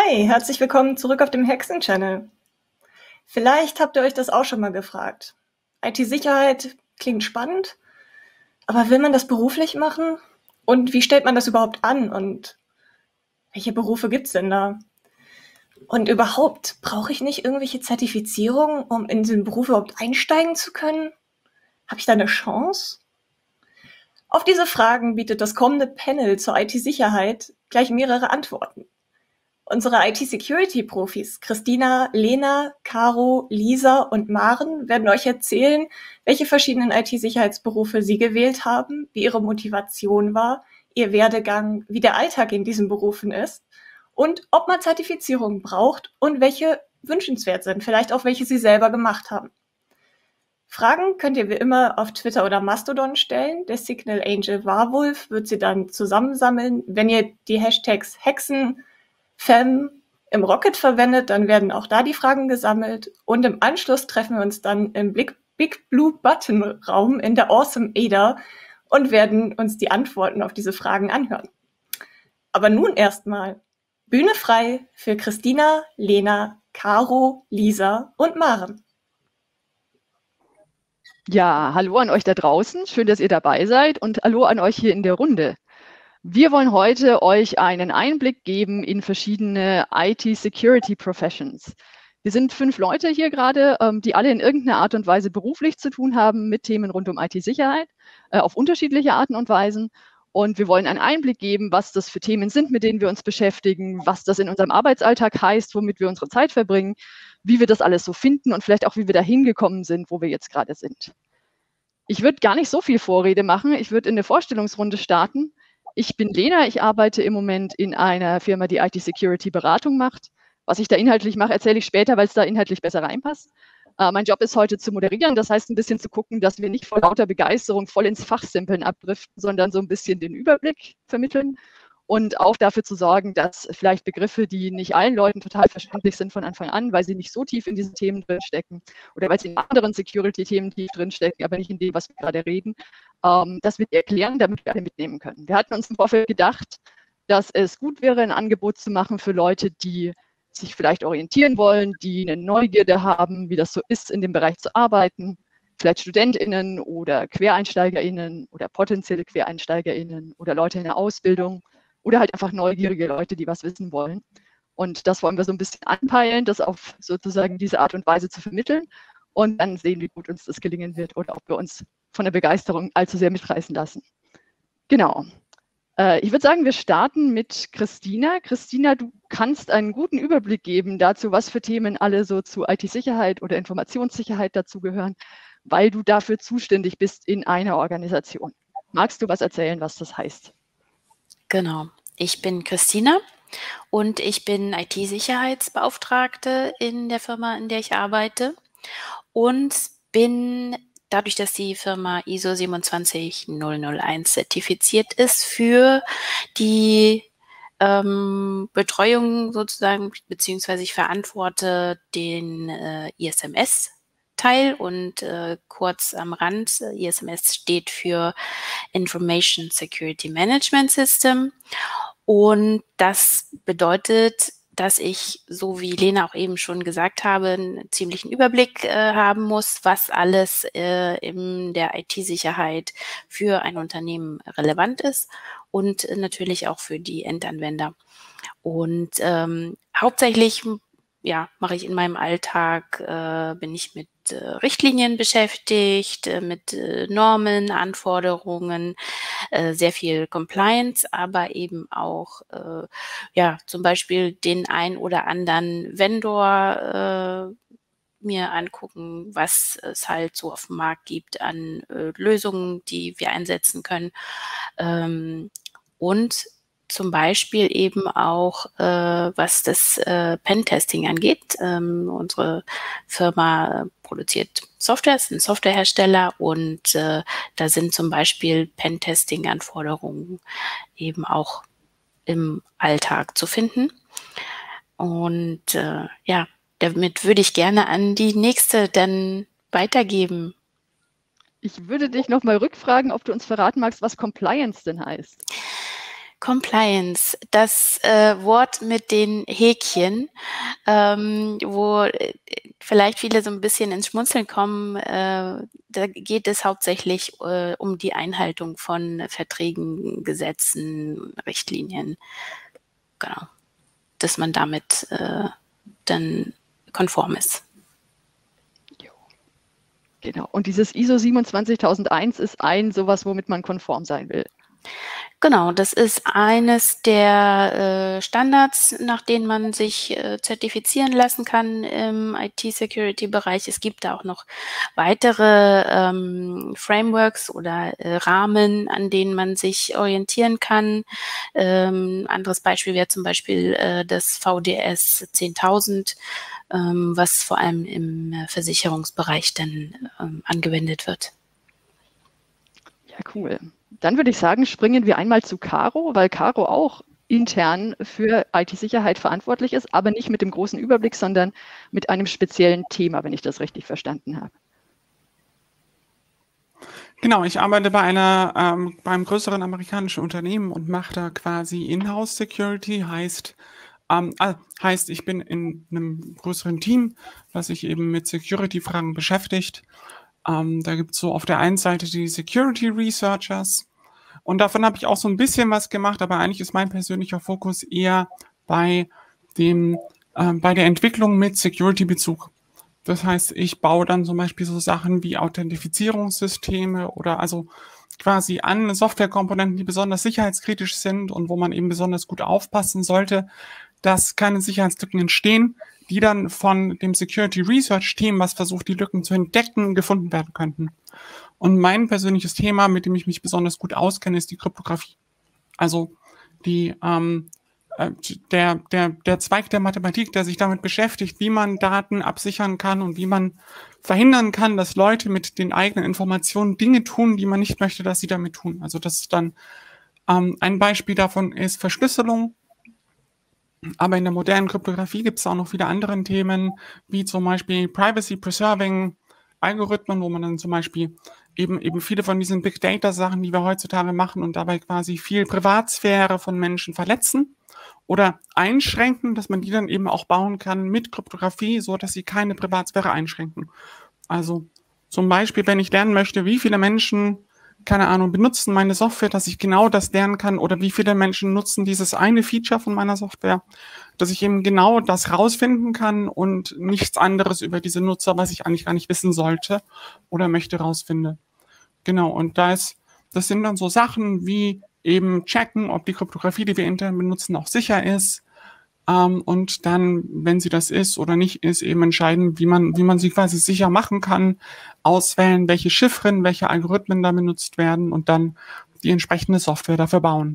Hi, herzlich willkommen zurück auf dem Hexen-Channel. Vielleicht habt ihr euch das auch schon mal gefragt. IT-Sicherheit klingt spannend, aber will man das beruflich machen? Und wie stellt man das überhaupt an? Und welche Berufe gibt's denn da? Und überhaupt, brauche ich nicht irgendwelche Zertifizierungen, um in diesen Beruf überhaupt einsteigen zu können? Habe ich da eine Chance? Auf diese Fragen bietet das kommende Panel zur IT-Sicherheit gleich mehrere Antworten. Unsere IT-Security-Profis Christina, Lena, Caro, Lisa und Maren werden euch erzählen, welche verschiedenen IT-Sicherheitsberufe sie gewählt haben, wie ihre Motivation war, ihr Werdegang, wie der Alltag in diesen Berufen ist und ob man Zertifizierungen braucht und welche wünschenswert sind, vielleicht auch welche sie selber gemacht haben. Fragen könnt ihr wie immer auf Twitter oder Mastodon stellen. Der Signal Angel Warwolf wird sie dann zusammensammeln. Wenn ihr die Hashtags Hexen, Fem im Rocket verwendet, dann werden auch da die Fragen gesammelt und im Anschluss treffen wir uns dann im Big Blue Button Raum in der Awesome Ada und werden uns die Antworten auf diese Fragen anhören. Aber nun erstmal Bühne frei für Christina, Lena, Caro, Lisa und Maren. Ja, hallo an euch da draußen. Schön, dass ihr dabei seid und hallo an euch hier in der Runde. Wir wollen heute euch einen Einblick geben in verschiedene IT-Security-Professions. Wir sind 5 Leute hier gerade, die alle in irgendeiner Art und Weise beruflich zu tun haben mit Themen rund um IT-Sicherheit, auf unterschiedliche Arten und Weisen. Und wir wollen einen Einblick geben, was das für Themen sind, mit denen wir uns beschäftigen, was das in unserem Arbeitsalltag heißt, womit wir unsere Zeit verbringen, wie wir das alles so finden und vielleicht auch, wie wir da hingekommen sind, wo wir jetzt gerade sind. Ich würde gar nicht so viel Vorrede machen. Ich würde in eine Vorstellungsrunde starten. Ich bin Lena, ich arbeite im Moment in einer Firma, die IT-Security-Beratung macht. Was ich da inhaltlich mache, erzähle ich später, weil es da inhaltlich besser reinpasst. Mein Job ist heute zu moderieren, das heißt ein bisschen zu gucken, dass wir nicht vor lauter Begeisterung voll ins Fachsimpeln abdriften, sondern so ein bisschen den Überblick vermitteln und auch dafür zu sorgen, dass vielleicht Begriffe, die nicht allen Leuten total verständlich sind von Anfang an, weil sie nicht so tief in diesen Themen drinstecken oder weil sie in anderen Security-Themen tief drinstecken, aber nicht in dem, was wir gerade reden, das wir erklären, damit wir alle mitnehmen können. Wir hatten uns im Vorfeld gedacht, dass es gut wäre, ein Angebot zu machen für Leute, die sich vielleicht orientieren wollen, die eine Neugierde haben, wie das so ist, in dem Bereich zu arbeiten, vielleicht StudentInnen oder QuereinsteigerInnen oder potenzielle QuereinsteigerInnen oder Leute in der Ausbildung oder halt einfach neugierige Leute, die was wissen wollen. Und das wollen wir so ein bisschen anpeilen, das auf sozusagen diese Art und Weise zu vermitteln und dann sehen, wie gut uns das gelingen wird oder ob wir uns von der Begeisterung allzu sehr mitreißen lassen. Genau. Ich würde sagen, wir starten mit Christina. Christina, du kannst einen guten Überblick geben dazu, was für Themen alle so zu IT-Sicherheit oder Informationssicherheit dazugehören, weil du dafür zuständig bist in einer Organisation. Magst du was erzählen, was das heißt? Genau. Ich bin Christina und ich bin IT-Sicherheitsbeauftragte in der Firma, in der ich arbeite und bin dadurch, dass die Firma ISO 27001 zertifiziert ist für die Betreuung sozusagen, beziehungsweise ich verantworte den ISMS-Teil und kurz am Rand, ISMS steht für Information Security Management System und das bedeutet, dass ich, so wie Lena auch eben schon gesagt habe, einen ziemlichen Überblick haben muss, was alles in der IT-Sicherheit für ein Unternehmen relevant ist und natürlich auch für die Endanwender. Und hauptsächlich mache ich in meinem Alltag, bin ich mit Richtlinien beschäftigt, mit Normen, Anforderungen, sehr viel Compliance, aber eben auch zum Beispiel den ein oder anderen Vendor mir angucken, was es halt so auf dem Markt gibt an Lösungen, die wir einsetzen können. Und zum Beispiel eben auch, was das Pentesting angeht. Unsere Firma produziert Software, ist ein Softwarehersteller und da sind zum Beispiel Pentesting-Anforderungen eben auch im Alltag zu finden. Und damit würde ich gerne an die nächste dann weitergeben. Ich würde dich nochmal rückfragen, ob du uns verraten magst, was Compliance denn heißt. Compliance, das Wort mit den Häkchen, wo vielleicht viele so ein bisschen ins Schmunzeln kommen. Da geht es hauptsächlich um die Einhaltung von Verträgen, Gesetzen, Richtlinien. Genau, dass man damit dann konform ist. Genau. Und dieses ISO 27001 ist sowas, womit man konform sein will. Genau, das ist eines der Standards, nach denen man sich zertifizieren lassen kann im IT-Security-Bereich. Es gibt da auch noch weitere Frameworks oder Rahmen, an denen man sich orientieren kann. Anderes Beispiel wäre zum Beispiel das VDS 10.000, was vor allem im Versicherungsbereich dann angewendet wird. Ja, cool. Dann würde ich sagen, springen wir einmal zu Caro, weil Caro auch intern für IT-Sicherheit verantwortlich ist, aber nicht mit dem großen Überblick, sondern mit einem speziellen Thema, wenn ich das richtig verstanden habe. Genau, ich arbeite beim größeren amerikanischen Unternehmen und mache da quasi Inhouse Security, heißt, ich bin in einem größeren Team, das sich eben mit Security-Fragen beschäftigt. Da gibt es so auf der einen Seite die Security Researchers und davon habe ich auch so ein bisschen was gemacht, aber eigentlich ist mein persönlicher Fokus eher bei der Entwicklung mit Security-Bezug. Das heißt, ich baue dann zum Beispiel so Sachen wie Authentifizierungssysteme oder also quasi an Softwarekomponenten, die besonders sicherheitskritisch sind und wo man eben besonders gut aufpassen sollte, dass keine Sicherheitslücken entstehen, die dann von dem Security Research Team, was versucht, die Lücken zu entdecken, gefunden werden könnten. Und mein persönliches Thema, mit dem ich mich besonders gut auskenne, ist die Kryptographie. Also der Zweig der Mathematik, der sich damit beschäftigt, wie man Daten absichern kann und wie man verhindern kann, dass Leute mit den eigenen Informationen Dinge tun, die man nicht möchte, dass sie damit tun. Also das ist dann ein Beispiel davon ist Verschlüsselung. Aber in der modernen Kryptographie gibt es auch noch viele andere Themen, wie zum Beispiel Privacy-Preserving Algorithmen, wo man dann zum Beispiel eben viele von diesen Big Data-Sachen, die wir heutzutage machen und dabei quasi viel Privatsphäre von Menschen verletzen oder einschränken, dass man die dann eben auch bauen kann mit Kryptographie, so dass sie keine Privatsphäre einschränken. Also zum Beispiel, wenn ich lernen möchte, wie viele Menschen, keine Ahnung, benutzen meine Software, dass ich genau das lernen kann oder wie viele Menschen nutzen dieses eine Feature von meiner Software, dass ich eben genau das rausfinden kann und nichts anderes über diese Nutzer, was ich eigentlich gar nicht wissen sollte oder möchte, rausfinde. Genau, und das sind dann so Sachen wie eben checken, ob die Kryptographie, die wir intern benutzen, auch sicher ist und dann, wenn sie das ist oder nicht ist, eben entscheiden, wie man sie quasi sicher machen kann, auswählen, welche Chiffren, welche Algorithmen da benutzt werden und dann die entsprechende Software dafür bauen.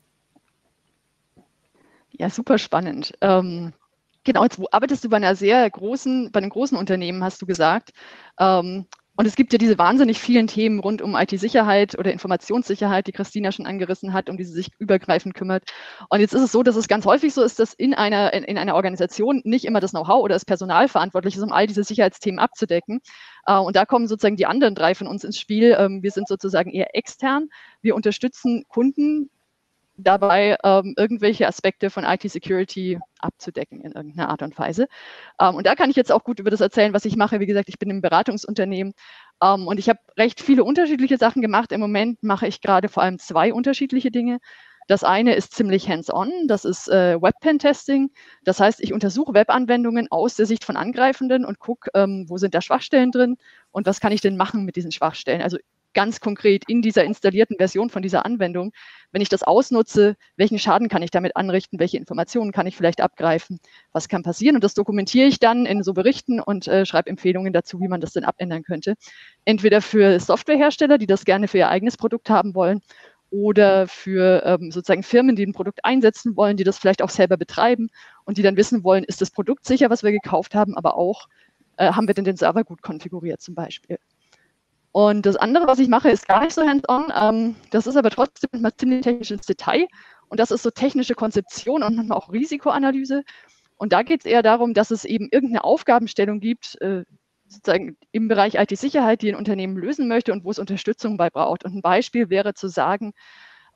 Ja, super spannend. Genau, jetzt arbeitest du bei einem großen Unternehmen, hast du gesagt. Und es gibt ja diese wahnsinnig vielen Themen rund um IT-Sicherheit oder Informationssicherheit, die Christina schon angerissen hat, um die sie sich übergreifend kümmert. Und jetzt ist es so, dass es ganz häufig so ist, dass in einer Organisation nicht immer das Know-how oder das Personal verantwortlich ist, um all diese Sicherheitsthemen abzudecken. Und da kommen sozusagen die anderen drei von uns ins Spiel. Wir sind sozusagen eher extern. Wir unterstützen Kunden dabei, irgendwelche Aspekte von IT-Security abzudecken in irgendeiner Art und Weise. Und da kann ich jetzt auch gut über das erzählen, was ich mache. Wie gesagt, ich bin im Beratungsunternehmen und ich habe recht viele unterschiedliche Sachen gemacht. Im Moment mache ich gerade vor allem 2 unterschiedliche Dinge. Das eine ist ziemlich hands-on, das ist Web-Pen-Testing. Das heißt, ich untersuche Webanwendungen aus der Sicht von Angreifenden und gucke, wo sind da Schwachstellen drin und was kann ich denn machen mit diesen Schwachstellen. Also ganz konkret in dieser installierten Version von dieser Anwendung, wenn ich das ausnutze, welchen Schaden kann ich damit anrichten, welche Informationen kann ich vielleicht abgreifen, was kann passieren, und das dokumentiere ich dann in so Berichten und schreibe Empfehlungen dazu, wie man das denn abändern könnte. Entweder für Softwarehersteller, die das gerne für ihr eigenes Produkt haben wollen, oder für sozusagen Firmen, die ein Produkt einsetzen wollen, die das vielleicht auch selber betreiben und die dann wissen wollen, ist das Produkt sicher, was wir gekauft haben, aber auch, haben wir denn den Server gut konfiguriert zum Beispiel. Und das andere, was ich mache, ist gar nicht so hands-on. Das ist aber trotzdem mal ziemlich technisch ins Detail. Und das ist so technische Konzeption und manchmal auch Risikoanalyse. Und da geht es eher darum, dass es eben irgendeine Aufgabenstellung gibt, sozusagen im Bereich IT-Sicherheit, die ein Unternehmen lösen möchte und wo es Unterstützung bei braucht. Und ein Beispiel wäre zu sagen,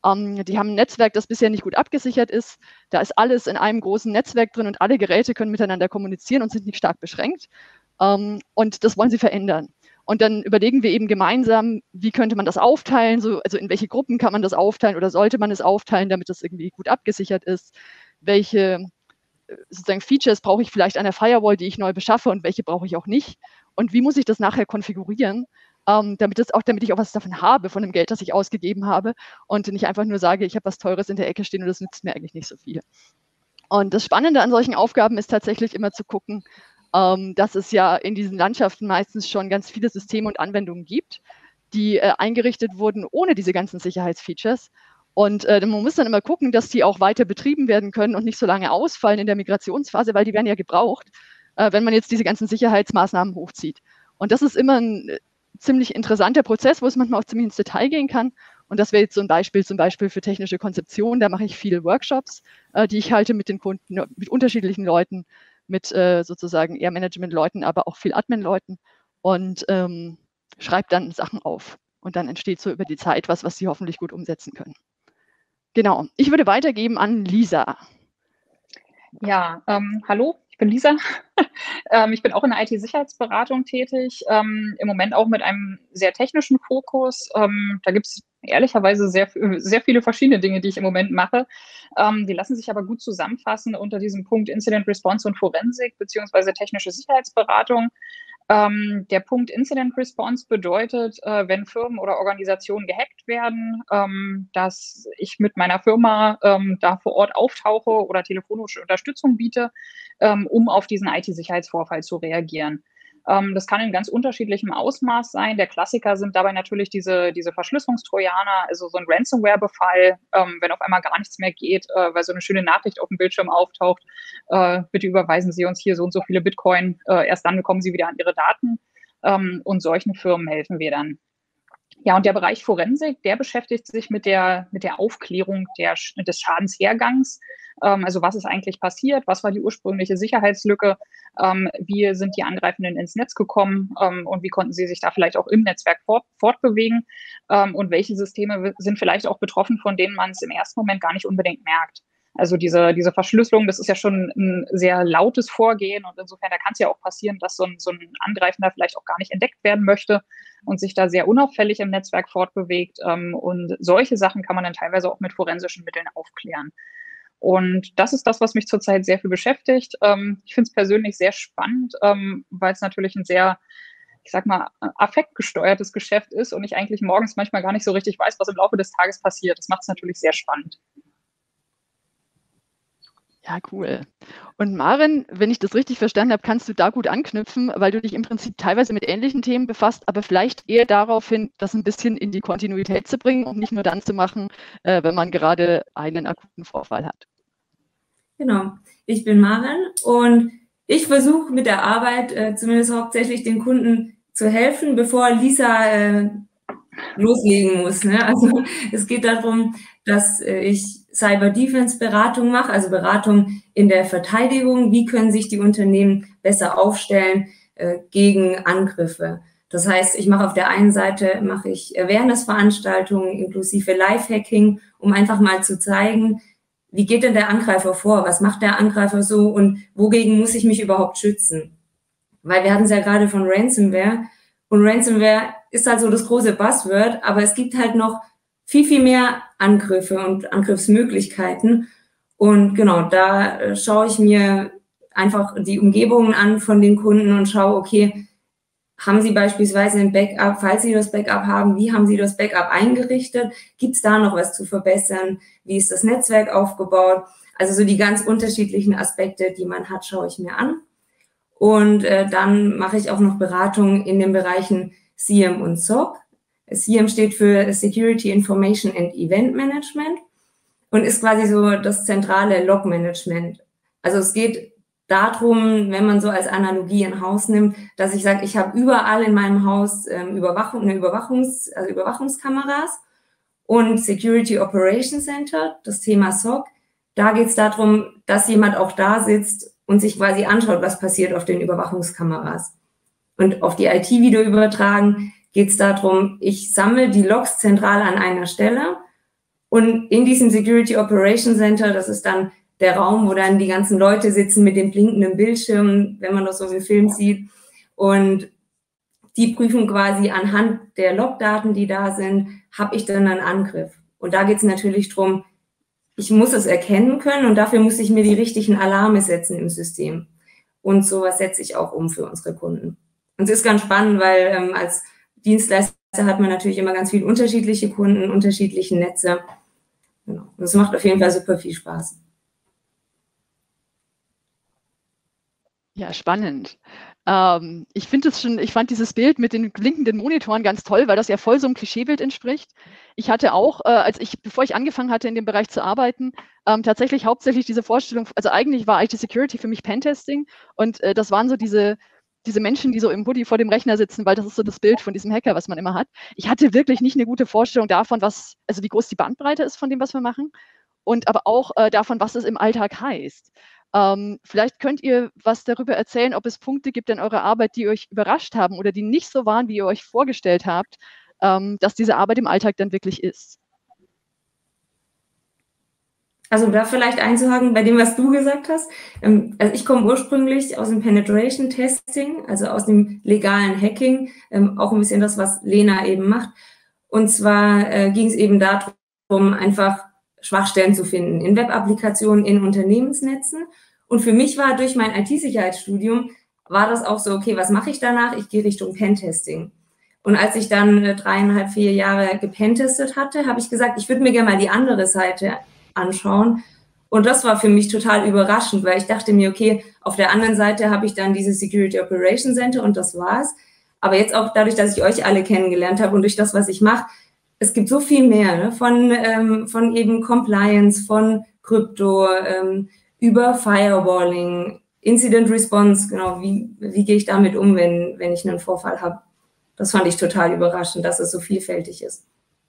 Die haben ein Netzwerk, das bisher nicht gut abgesichert ist. Da ist alles in einem großen Netzwerk drin und alle Geräte können miteinander kommunizieren und sind nicht stark beschränkt. Und das wollen sie verändern. Und dann überlegen wir eben gemeinsam, wie könnte man das aufteilen, also in welche Gruppen kann man das aufteilen oder sollte man es aufteilen, damit das irgendwie gut abgesichert ist. Welche sozusagen Features brauche ich vielleicht an der Firewall, die ich neu beschaffe und welche brauche ich auch nicht. Und wie muss ich das nachher konfigurieren, damit ich auch was davon habe, von dem Geld, das ich ausgegeben habe und nicht einfach nur sage, ich habe was Teures in der Ecke stehen und das nützt mir eigentlich nicht so viel. Und das Spannende an solchen Aufgaben ist tatsächlich immer zu gucken, dass es ja in diesen Landschaften meistens schon ganz viele Systeme und Anwendungen gibt, die eingerichtet wurden ohne diese ganzen Sicherheitsfeatures. Und man muss dann immer gucken, dass die auch weiter betrieben werden können und nicht so lange ausfallen in der Migrationsphase, weil die werden ja gebraucht, wenn man jetzt diese ganzen Sicherheitsmaßnahmen hochzieht. Und das ist immer ein ziemlich interessanter Prozess, wo es manchmal auch ziemlich ins Detail gehen kann. Und das wäre jetzt so ein Beispiel zum Beispiel für technische Konzeption. Da mache ich viele Workshops, die ich halte mit den Kunden, mit unterschiedlichen Leuten, mit sozusagen eher Management-Leuten, aber auch viel Admin-Leuten und schreibe dann Sachen auf. Und dann entsteht so über die Zeit was sie hoffentlich gut umsetzen können. Genau. Ich würde weitergeben an Lisa. Ja, hallo, ich bin Lisa. Ich bin auch in der IT-Sicherheitsberatung tätig, im Moment auch mit einem sehr technischen Fokus. Da gibt es ehrlicherweise sehr viele verschiedene Dinge, die ich im Moment mache. Die lassen sich aber gut zusammenfassen unter diesem Punkt Incident Response und Forensik beziehungsweise technische Sicherheitsberatung. Der Punkt Incident Response bedeutet, wenn Firmen oder Organisationen gehackt werden, dass ich mit meiner Firma da vor Ort auftauche oder telefonische Unterstützung biete, um auf diesen IT-Sicherheitsvorfall zu reagieren. Das kann in ganz unterschiedlichem Ausmaß sein. Der Klassiker sind dabei natürlich diese Verschlüsselungstrojaner, also so ein Ransomware-Befall, wenn auf einmal gar nichts mehr geht, weil so eine schöne Nachricht auf dem Bildschirm auftaucht, bitte überweisen Sie uns hier so und so viele Bitcoin, erst dann bekommen Sie wieder an Ihre Daten, und solchen Firmen helfen wir dann. Ja, und der Bereich Forensik, der beschäftigt sich mit der Aufklärung des Schadenshergangs. Also was ist eigentlich passiert? Was war die ursprüngliche Sicherheitslücke? Wie sind die Angreifenden ins Netz gekommen? Und wie konnten sie sich da vielleicht auch im Netzwerk fortbewegen? Und welche Systeme sind vielleicht auch betroffen, von denen man es im ersten Moment gar nicht unbedingt merkt? Also diese Verschlüsselung, das ist ja schon ein sehr lautes Vorgehen und insofern, da kann es ja auch passieren, dass so ein Angreifender vielleicht auch gar nicht entdeckt werden möchte und sich da sehr unauffällig im Netzwerk fortbewegt. Und solche Sachen kann man dann teilweise auch mit forensischen Mitteln aufklären. Und das ist das, was mich zurzeit sehr viel beschäftigt. Ich finde es persönlich sehr spannend, weil es natürlich ein sehr, ich sag mal, affektgesteuertes Geschäft ist und ich eigentlich morgens manchmal gar nicht so richtig weiß, was im Laufe des Tages passiert. Das macht es natürlich sehr spannend. Ja, cool. Und Maren, wenn ich das richtig verstanden habe, kannst du da gut anknüpfen, weil du dich im Prinzip teilweise mit ähnlichen Themen befasst, aber vielleicht eher darauf hin, das ein bisschen in die Kontinuität zu bringen und nicht nur dann zu machen, wenn man gerade einen akuten Vorfall hat. Genau, ich bin Maren und ich versuche mit der Arbeit zumindest hauptsächlich den Kunden zu helfen, bevor Lisa loslegen muss. Ne? Also es geht darum, dass ich Cyber-Defense-Beratung mache, also Beratung in der Verteidigung. Wie können sich die Unternehmen besser aufstellen gegen Angriffe? Das heißt, ich mache auf der einen Seite Awareness-Veranstaltungen inklusive Live-Hacking, um einfach mal zu zeigen, wie geht denn der Angreifer vor? Was macht der Angreifer so und wogegen muss ich mich überhaupt schützen? Weil wir hatten es ja gerade von Ransomware und Ransomware ist halt so das große Buzzword, aber es gibt halt noch viel, viel mehr Angriffe und Angriffsmöglichkeiten. Und genau, da schaue ich mir einfach die Umgebungen an von den Kunden und schaue, okay, haben Sie beispielsweise ein Backup, falls Sie das Backup haben, wie haben Sie das Backup eingerichtet? Gibt es da noch was zu verbessern? Wie ist das Netzwerk aufgebaut? Also so die ganz unterschiedlichen Aspekte, die man hat, schaue ich mir an. Und dann mache ich auch noch Beratung in den Bereichen SIEM und SOC. SIEM steht für Security Information and Event Management und ist quasi so das zentrale Log-Management. Also es geht darum, wenn man so als Analogie ein Haus nimmt, dass ich sage, ich habe überall in meinem Haus Überwachungskameras und Security Operation Center, das Thema SOC. Da geht es darum, dass jemand auch da sitzt und sich quasi anschaut, was passiert auf den Überwachungskameras. Und auf die IT wieder übertragen, geht es darum, ich sammle die Logs zentral an einer Stelle Und in diesem Security Operation Center, das ist dann der Raum, wo dann die ganzen Leute sitzen mit den blinkenden Bildschirmen, wenn man das so im Film sieht. Und die prüfen quasi anhand der Logdaten, die da sind, habe ich dann einen Angriff. Und da geht es natürlich darum, ich muss es erkennen können und dafür muss ich mir die richtigen Alarme setzen im System. Und sowas setze ich auch um für unsere Kunden. Und es ist ganz spannend, weil als Dienstleister hat man natürlich immer ganz viele unterschiedliche Kunden, unterschiedliche Netze. Genau. Und es macht auf jeden Fall super viel Spaß. Ja, spannend. Ich fand dieses Bild mit den blinkenden Monitoren ganz toll, weil das ja voll so einem Klischeebild entspricht. Ich hatte auch, bevor ich angefangen hatte, in dem Bereich zu arbeiten, tatsächlich hauptsächlich diese Vorstellung, also eigentlich war IT-Security für mich Pentesting und das waren so diese Menschen, die so im Hoodie vor dem Rechner sitzen, weil das ist so das Bild von diesem Hacker, was man immer hat. Ich hatte wirklich nicht eine gute Vorstellung davon, wie groß die Bandbreite ist von dem, was wir machen und aber auch davon, was es im Alltag heißt. Vielleicht könnt ihr was darüber erzählen, ob es Punkte gibt in eurer Arbeit, die euch überrascht haben oder die nicht so waren, wie ihr euch vorgestellt habt, dass diese Arbeit im Alltag dann wirklich ist. Also da vielleicht einzuhaken bei dem, was du gesagt hast. Also ich komme ursprünglich aus dem Penetration Testing, also aus dem legalen Hacking, auch ein bisschen das, was Lena eben macht. Und zwar ging es eben darum, einfach Schwachstellen zu finden in Web-Applikationen, in Unternehmensnetzen. Und für mich war durch mein IT-Sicherheitsstudium, war das auch so, okay, was mache ich danach? Ich gehe Richtung Pentesting. Und als ich dann 3,5, 4 Jahre gepentestet hatte, habe ich gesagt, ich würde mir gerne mal die andere Seite anschauen. Und das war für mich total überraschend, weil ich dachte mir, okay, auf der anderen Seite habe ich dann dieses Security Operation Center und das war's. Aber jetzt auch dadurch, dass ich euch alle kennengelernt habe und durch das, was ich mache, es gibt so viel mehr, ne? Von eben Compliance, von Krypto, über Firewalling, Incident Response, genau, wie gehe ich damit um, wenn ich einen Vorfall habe. Das fand ich total überraschend, dass es so vielfältig ist.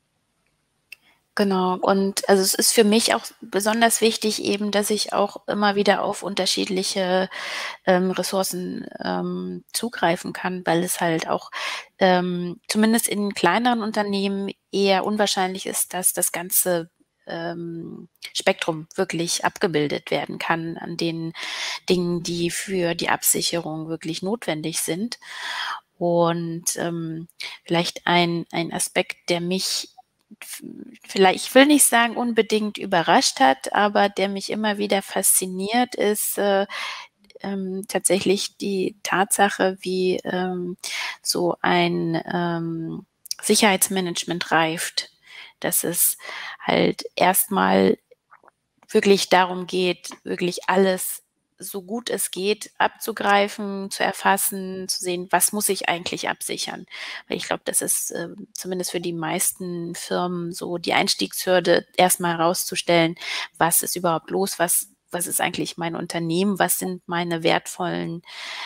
Genau, und also es ist für mich auch besonders wichtig eben, dass ich auch immer wieder auf unterschiedliche Ressourcen zugreifen kann, weil es halt auch zumindest in kleineren Unternehmen eher unwahrscheinlich ist, dass das ganze Spektrum wirklich abgebildet werden kann an den Dingen, die für die Absicherung wirklich notwendig sind. Und vielleicht ein Aspekt, der mich vielleicht, ich will nicht sagen unbedingt überrascht hat, aber der mich immer wieder fasziniert, ist tatsächlich die Tatsache, wie so ein Sicherheitsmanagement reift, dass es halt erstmal wirklich darum geht, wirklich alles so gut es geht abzugreifen, zu erfassen, zu sehen, was muss ich eigentlich absichern. Weil ich glaube, das ist zumindest für die meisten Firmen so die Einstiegshürde, erstmal herauszustellen, was ist überhaupt los, was ist eigentlich mein Unternehmen, was sind meine wertvollen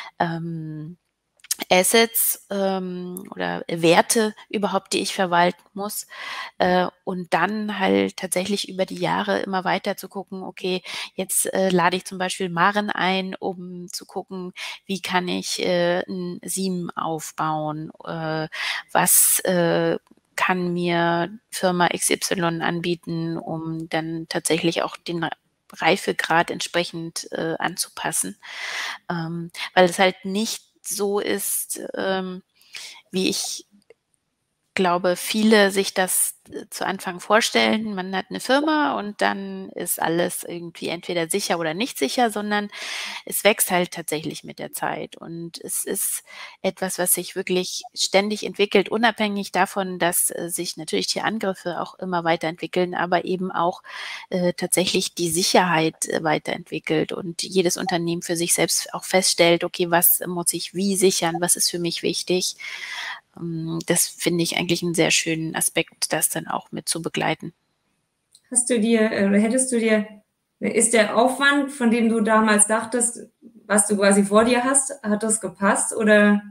Assets oder Werte überhaupt, die ich verwalten muss, und dann halt tatsächlich über die Jahre immer weiter zu gucken, okay, jetzt lade ich zum Beispiel Maren ein, um zu gucken, wie kann ich ein SIEM aufbauen, was kann mir Firma XY anbieten, um dann tatsächlich auch den Reifegrad entsprechend anzupassen, weil es halt nicht so ist, wie ich glaube, viele sich das zu Anfang vorstellen. Man hat eine Firma und dann ist alles irgendwie entweder sicher oder nicht sicher, sondern es wächst halt tatsächlich mit der Zeit. Und es ist etwas, was sich wirklich ständig entwickelt, unabhängig davon, dass sich natürlich die Angriffe auch immer weiterentwickeln, aber eben auch tatsächlich die Sicherheit weiterentwickelt und jedes Unternehmen für sich selbst auch feststellt, okay, was muss ich wie sichern, was ist für mich wichtig. Das finde ich eigentlich einen sehr schönen Aspekt, das dann auch mit zu begleiten. Ist der Aufwand, von dem du damals dachtest, was du quasi vor dir hast, hat das gepasst oder?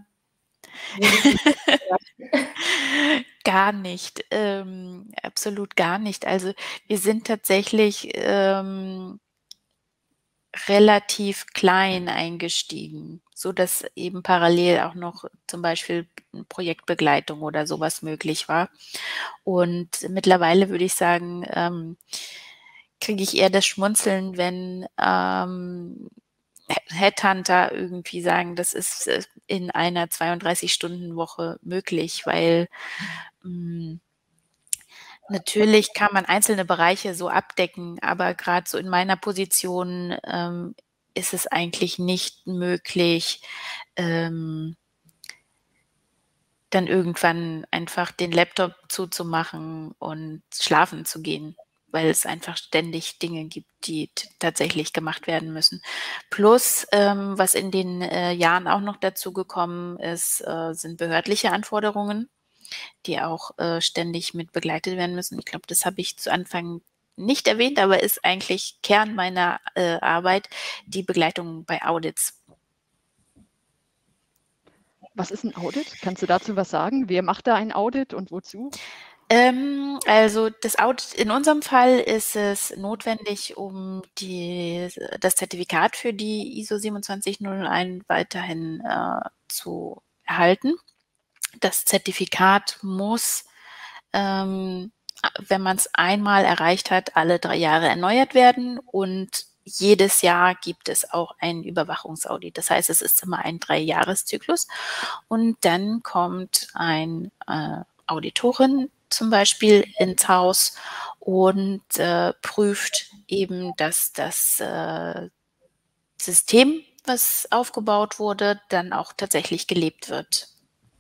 Gar nicht, absolut gar nicht. Also wir sind tatsächlich relativ klein eingestiegen. so dass eben parallel auch noch zum Beispiel Projektbegleitung oder sowas möglich war. Und mittlerweile würde ich sagen, kriege ich eher das Schmunzeln, wenn Headhunter irgendwie sagen, das ist in einer 32-Stunden-Woche möglich, weil natürlich kann man einzelne Bereiche so abdecken, aber gerade so in meiner Position ist es eigentlich nicht möglich, dann irgendwann einfach den Laptop zuzumachen und schlafen zu gehen, weil es einfach ständig Dinge gibt, die tatsächlich gemacht werden müssen. Plus, was in den Jahren auch noch dazu gekommen ist, sind behördliche Anforderungen, die auch ständig mit begleitet werden müssen. Ich glaube, das habe ich zu Anfang nicht erwähnt, aber ist eigentlich Kern meiner Arbeit, die Begleitung bei Audits. Was ist ein Audit? Kannst du dazu was sagen? Wer macht da ein Audit und wozu? Also das Audit in unserem Fall ist es notwendig, um das Zertifikat für die ISO 27001 weiterhin zu erhalten. Das Zertifikat muss, wenn man es einmal erreicht hat, alle 3 Jahre erneuert werden und jedes Jahr gibt es auch ein Überwachungsaudit. Das heißt, es ist immer ein 3-Jahres-Zyklus und dann kommt ein Auditorin zum Beispiel ins Haus und prüft eben, dass das System, was aufgebaut wurde, dann auch tatsächlich gelebt wird.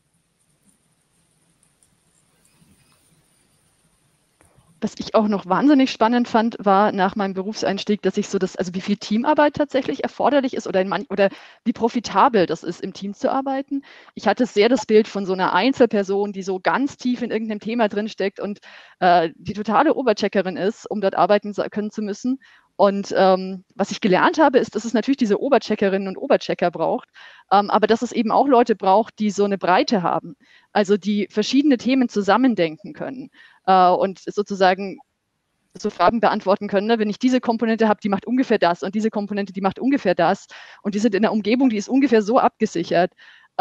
Was ich auch noch wahnsinnig spannend fand, war nach meinem Berufseinstieg, dass ich so also wie viel Teamarbeit tatsächlich erforderlich ist oder wie profitabel das ist, im Team zu arbeiten. Ich hatte sehr das Bild von so einer Einzelperson, die so ganz tief in irgendeinem Thema drinsteckt und die totale Obercheckerin ist, um dort arbeiten können zu müssen. Und was ich gelernt habe, ist, dass es natürlich diese Obercheckerinnen und Oberchecker braucht, aber dass es eben auch Leute braucht, die so eine Breite haben, also die verschiedene Themen zusammendenken können und sozusagen so Fragen beantworten können. Ne? Wenn ich diese Komponente habe, die macht ungefähr das und diese Komponente, die macht ungefähr das und die sind in der Umgebung, die ist ungefähr so abgesichert,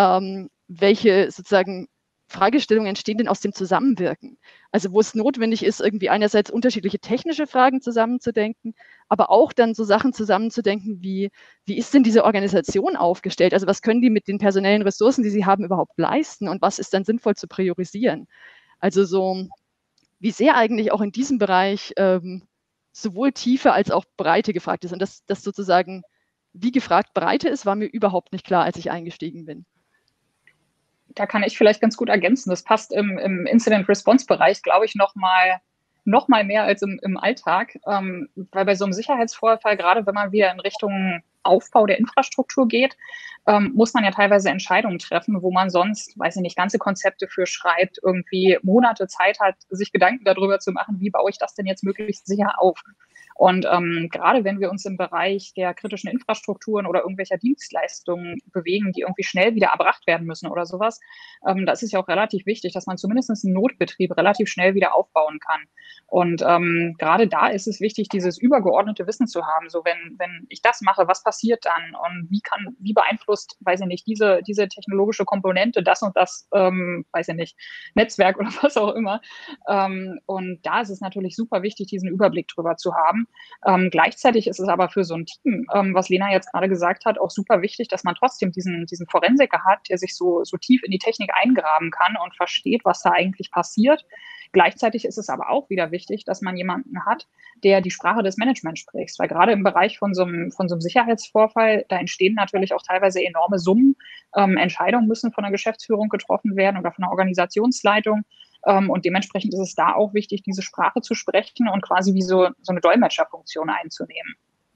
welche sozusagen Fragestellungen entstehen denn aus dem Zusammenwirken? Also wo es notwendig ist, irgendwie einerseits unterschiedliche technische Fragen zusammenzudenken, aber auch dann so Sachen zusammenzudenken, wie ist denn diese Organisation aufgestellt? Also was können die mit den personellen Ressourcen, die sie haben, überhaupt leisten und was ist dann sinnvoll zu priorisieren? Also so, wie sehr eigentlich auch in diesem Bereich sowohl Tiefe als auch Breite gefragt ist. Und das sozusagen, wie gefragt Breite ist, war mir überhaupt nicht klar, als ich eingestiegen bin. Da kann ich vielleicht ganz gut ergänzen. Das passt im Incident-Response-Bereich, glaube ich, noch mal mehr als im Alltag, weil bei so einem Sicherheitsvorfall, gerade wenn man wieder in Richtung Aufbau der Infrastruktur geht, muss man ja teilweise Entscheidungen treffen, wo man sonst, weiß ich nicht, ganze Konzepte für schreibt, irgendwie Monate Zeit hat, sich Gedanken darüber zu machen, wie baue ich das denn jetzt möglichst sicher auf. Und gerade wenn wir uns im Bereich der kritischen Infrastrukturen oder irgendwelcher Dienstleistungen bewegen, die irgendwie schnell wieder erbracht werden müssen oder sowas, da ist es ja auch relativ wichtig, dass man zumindest einen Notbetrieb relativ schnell wieder aufbauen kann. Und gerade da ist es wichtig, dieses übergeordnete Wissen zu haben. So, wenn ich das mache, was passiert dann? Und wie beeinflusst, weiß ich nicht, diese technologische Komponente das und das, weiß ich nicht, Netzwerk oder was auch immer. Und da ist es natürlich super wichtig, diesen Überblick drüber zu haben. Gleichzeitig ist es aber für so ein Team, was Lena jetzt gerade gesagt hat, auch super wichtig, dass man trotzdem diesen Forensiker hat, der sich so tief in die Technik eingraben kann und versteht, was da eigentlich passiert. Gleichzeitig ist es aber auch wieder wichtig, dass man jemanden hat, der die Sprache des Managements spricht, weil gerade im Bereich von so einem Sicherheitsvorfall, da entstehen natürlich auch teilweise enorme Summen. Entscheidungen müssen von der Geschäftsführung getroffen werden oder von der Organisationsleitung. Und dementsprechend ist es da auch wichtig, diese Sprache zu sprechen und quasi wie so eine Dolmetscherfunktion einzunehmen.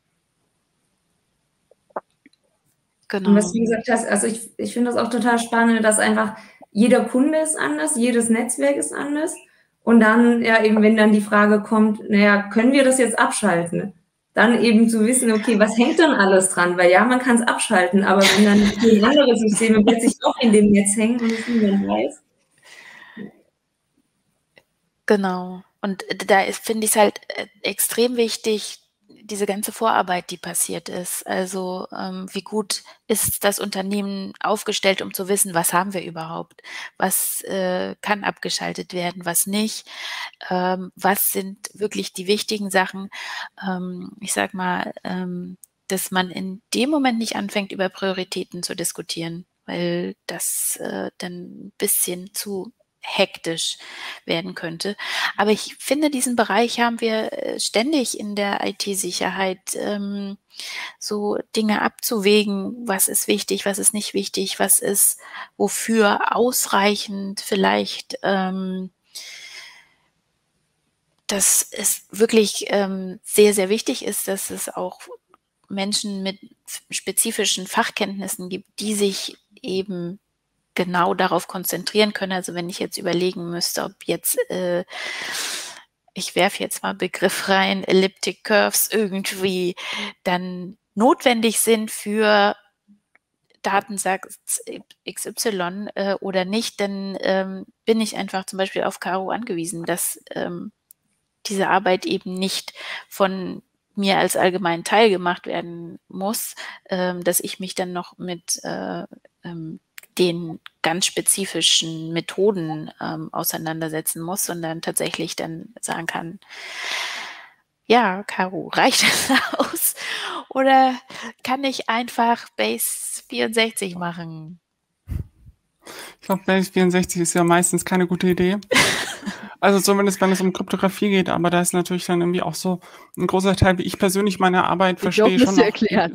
Genau. Und was du gesagt hast, also ich finde das auch total spannend, dass einfach jeder Kunde ist anders, jedes Netzwerk ist anders. Und dann, ja, eben, wenn dann die Frage kommt, naja, können wir das jetzt abschalten? Dann eben zu wissen, okay, was hängt dann alles dran? Weil ja, man kann es abschalten, aber wenn dann andere Systeme plötzlich auch in dem Netz hängen und es niemand weiß. Genau. Und da finde ich es halt extrem wichtig, diese ganze Vorarbeit, die passiert ist. Also wie gut ist das Unternehmen aufgestellt, um zu wissen, was haben wir überhaupt, was kann abgeschaltet werden, was nicht, was sind wirklich die wichtigen Sachen. Ich sag mal, dass man in dem Moment nicht anfängt, über Prioritäten zu diskutieren, weil das dann ein bisschen zu hektisch werden könnte. Aber ich finde, diesen Bereich haben wir ständig in der IT-Sicherheit, so Dinge abzuwägen, was ist wichtig, was ist nicht wichtig, was ist wofür ausreichend vielleicht, dass es wirklich sehr, sehr wichtig ist, dass es auch Menschen mit spezifischen Fachkenntnissen gibt, die sich eben genau darauf konzentrieren können. Also wenn ich jetzt überlegen müsste, ob jetzt, ich werfe jetzt mal Begriff rein, Elliptic Curves irgendwie dann notwendig sind für Datensatz XY oder nicht, dann bin ich einfach zum Beispiel auf Caro angewiesen, dass diese Arbeit eben nicht von mir als allgemeinen Teil gemacht werden muss, dass ich mich dann noch mit den ganz spezifischen Methoden auseinandersetzen muss, sondern tatsächlich dann sagen kann, ja, Caro, reicht das aus? Oder kann ich einfach Base 64 machen? Ich glaube, Base 64 ist ja meistens keine gute Idee. Also zumindest, wenn es um Kryptographie geht, aber da ist natürlich dann irgendwie auch so ein großer Teil, wie ich persönlich meine Arbeit verstehe. Schon noch erklären.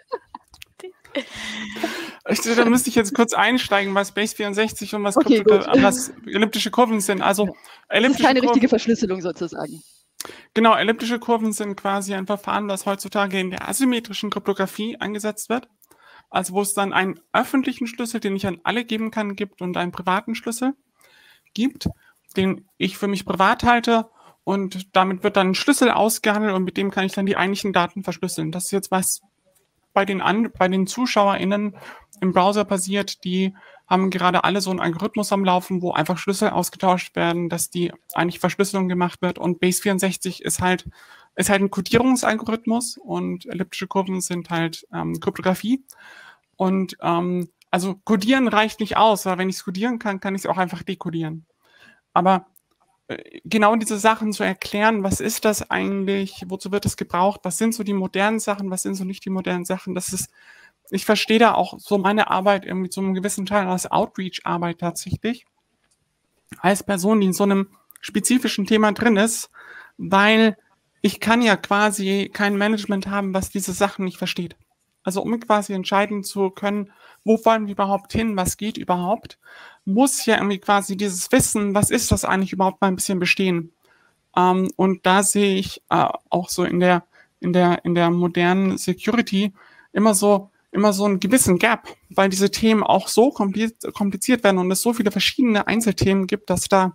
Da müsste ich jetzt kurz einsteigen, was Base 64 und was, okay, was elliptische Kurven sind. Also ja. elliptische das ist keine Kurven, richtige Verschlüsselung sozusagen. Genau, elliptische Kurven sind quasi ein Verfahren, das heutzutage in der asymmetrischen Kryptographie eingesetzt wird. Also wo es dann einen öffentlichen Schlüssel, den ich an alle geben kann, gibt und einen privaten Schlüssel gibt, den ich für mich privat halte, und damit wird dann ein Schlüssel ausgehandelt und mit dem kann ich dann die eigentlichen Daten verschlüsseln. Das ist jetzt was bei den ZuschauerInnen im Browser passiert, die haben gerade alle so einen Algorithmus am Laufen, wo einfach Schlüssel ausgetauscht werden, dass die eigentlich Verschlüsselung gemacht wird, und Base 64 ist halt ein Codierungsalgorithmus und elliptische Kurven sind halt Kryptographie. Und also codieren reicht nicht aus, weil wenn ich es codieren kann, kann ich es auch einfach dekodieren. Aber genau diese Sachen zu erklären, was ist das eigentlich, wozu wird es gebraucht, was sind so die modernen Sachen, was sind so nicht die modernen Sachen, das ist, ich verstehe da auch so meine Arbeit irgendwie zu einem gewissen Teil als Outreach-Arbeit tatsächlich, als Person, die in so einem spezifischen Thema drin ist, weil ich kann ja quasi kein Management haben, was diese Sachen nicht versteht. Also um quasi entscheiden zu können, wo wollen wir überhaupt hin, was geht überhaupt, muss ja irgendwie quasi dieses Wissen, was ist das eigentlich überhaupt, mal ein bisschen bestehen. Und da sehe ich auch so in der modernen Security immer so einen gewissen Gap, weil diese Themen auch so kompliziert werden und es so viele verschiedene Einzelthemen gibt, dass da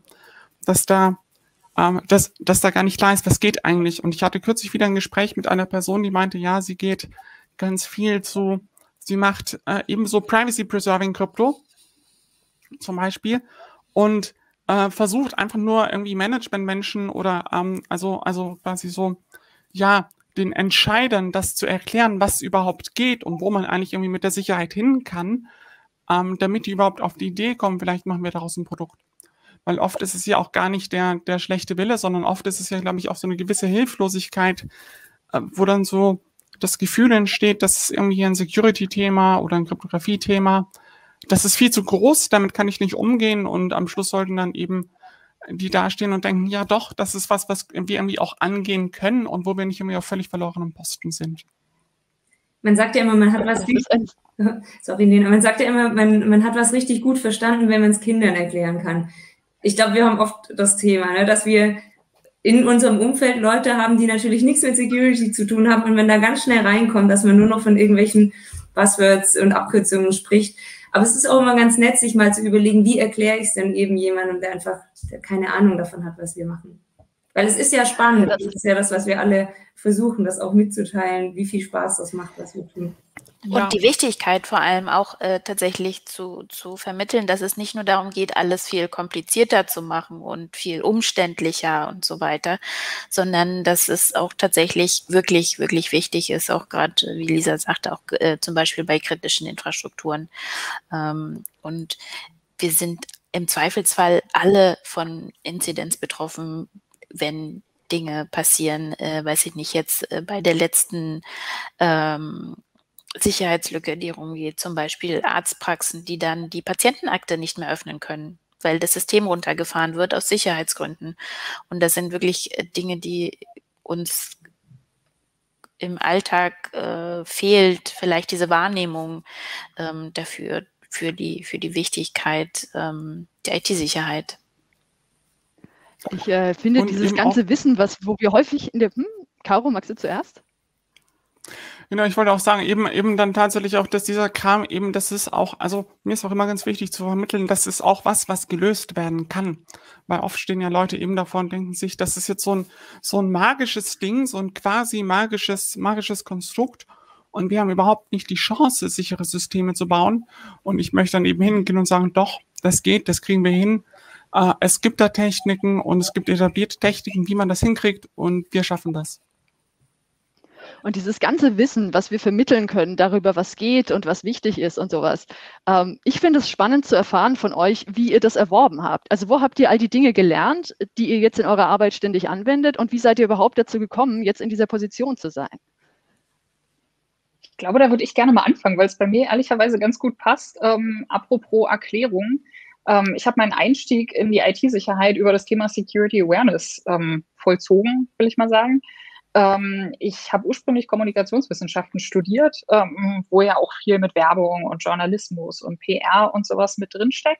gar nicht klar ist, was geht eigentlich. Und ich hatte kürzlich wieder ein Gespräch mit einer Person, die meinte, ja, sie geht ganz viel sie macht ebenso Privacy-Preserving Crypto zum Beispiel und versucht einfach nur irgendwie Management-Menschen oder also quasi so, ja, den Entscheidern das zu erklären, was überhaupt geht und wo man eigentlich irgendwie mit der Sicherheit hin kann, damit die überhaupt auf die Idee kommen, vielleicht machen wir daraus ein Produkt. Weil oft ist es ja auch gar nicht der schlechte Wille, sondern oft ist es ja, glaube ich, auch so eine gewisse Hilflosigkeit, wo dann so das Gefühl entsteht, das ist irgendwie ein Security-Thema oder ein Kryptographie-Thema. Das ist viel zu groß, damit kann ich nicht umgehen, und am Schluss sollten dann eben die dastehen und denken, ja doch, das ist was wir irgendwie auch angehen können und wo wir nicht irgendwie auf völlig verlorenen Posten sind. Man sagt ja immer, man hat was man sagt ja immer, man hat was richtig gut verstanden, wenn man es Kindern erklären kann. Ich glaube, wir haben oft das Thema, ne, dass wir in unserem Umfeld Leute haben, die natürlich nichts mit Security zu tun haben, und wenn da ganz schnell reinkommt, dass man nur noch von irgendwelchen Buzzwords und Abkürzungen spricht. Aber es ist auch immer ganz nett, sich mal zu überlegen, wie erkläre ich es denn eben jemandem, der einfach keine Ahnung davon hat, was wir machen. Weil es ist ja spannend, das ist ja das, was wir alle versuchen, das auch mitzuteilen, wie viel Spaß das macht, was wir tun. Ja. Und die Wichtigkeit vor allem auch tatsächlich zu vermitteln, dass es nicht nur darum geht, alles viel komplizierter zu machen und viel umständlicher und so weiter, sondern dass es auch tatsächlich wirklich, wirklich wichtig ist, auch gerade, wie Lisa sagte, auch zum Beispiel bei kritischen Infrastrukturen. Und wir sind im Zweifelsfall alle von Inzidenz betroffen, wenn Dinge passieren, weiß ich nicht, jetzt bei der letzten Sicherheitslücke, die rumgeht, zum Beispiel Arztpraxen, die dann die Patientenakte nicht mehr öffnen können, weil das System runtergefahren wird aus Sicherheitsgründen. Und das sind wirklich Dinge, die uns im Alltag fehlt, vielleicht diese Wahrnehmung dafür, für die Wichtigkeit der IT-Sicherheit. Ich finde Und dieses eben ganze auch- Wissen, wo wir häufig in der, Caro, magst du zuerst? Genau, ich wollte auch sagen, eben dann tatsächlich auch, dass dieser Kram eben, das ist auch, also mir ist auch immer ganz wichtig zu vermitteln, das ist auch was gelöst werden kann. Weil oft stehen ja Leute eben davor und denken sich, das ist jetzt so ein magisches Ding, so ein quasi magisches Konstrukt. Und wir haben überhaupt nicht die Chance, sichere Systeme zu bauen. Und ich möchte dann eben hingehen und sagen, doch, das geht, das kriegen wir hin. Es gibt da Techniken und es gibt etablierte Techniken, wie man das hinkriegt, und wir schaffen das. Und dieses ganze Wissen, was wir vermitteln können darüber, was geht und was wichtig ist und sowas. Ich finde es spannend zu erfahren von euch, wie ihr das erworben habt. Also wo habt ihr all die Dinge gelernt, die ihr jetzt in eurer Arbeit ständig anwendet, und wie seid ihr überhaupt dazu gekommen, jetzt in dieser Position zu sein? Ich glaube, da würde ich gerne mal anfangen, weil es bei mir ehrlicherweise ganz gut passt. Apropos Erklärung. Ich habe meinen Einstieg in die IT-Sicherheit über das Thema Security Awareness vollzogen, will ich mal sagen. Ich habe ursprünglich Kommunikationswissenschaften studiert, wo ja auch viel mit Werbung und Journalismus und PR und sowas mit drin steckt.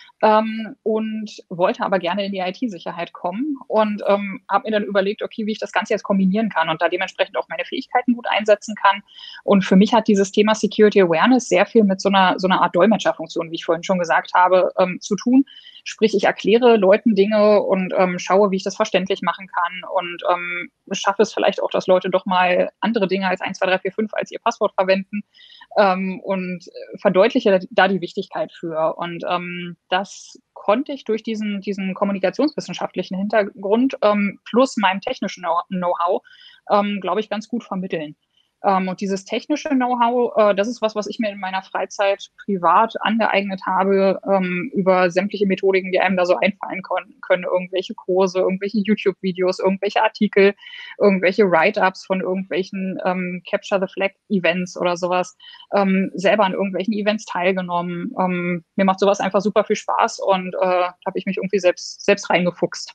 Und wollte aber gerne in die IT-Sicherheit kommen und habe mir dann überlegt, okay, wie ich das Ganze jetzt kombinieren kann und da dementsprechend auch meine Fähigkeiten gut einsetzen kann. Und für mich hat dieses Thema Security Awareness sehr viel mit so einer Art Dolmetscherfunktion, wie ich vorhin schon gesagt habe, zu tun. Sprich, ich erkläre Leuten Dinge und schaue, wie ich das verständlich machen kann und schaffe es vielleicht auch, dass Leute doch mal andere Dinge als 1, 2, 3, 4, 5 als ihr Passwort verwenden und verdeutliche da die Wichtigkeit für. Und das konnte ich durch diesen kommunikationswissenschaftlichen Hintergrund plus meinem technischen Know-how, glaube ich, ganz gut vermitteln. Und dieses technische Know-how, das ist was ich mir in meiner Freizeit privat angeeignet habe, über sämtliche Methodiken, die einem da so einfallen können. Irgendwelche Kurse, irgendwelche YouTube-Videos, irgendwelche Artikel, irgendwelche Write-ups von irgendwelchen Capture-the-Flag-Events oder sowas, selber an irgendwelchen Events teilgenommen. Mir macht sowas einfach super viel Spaß und habe ich mich irgendwie selbst reingefuchst.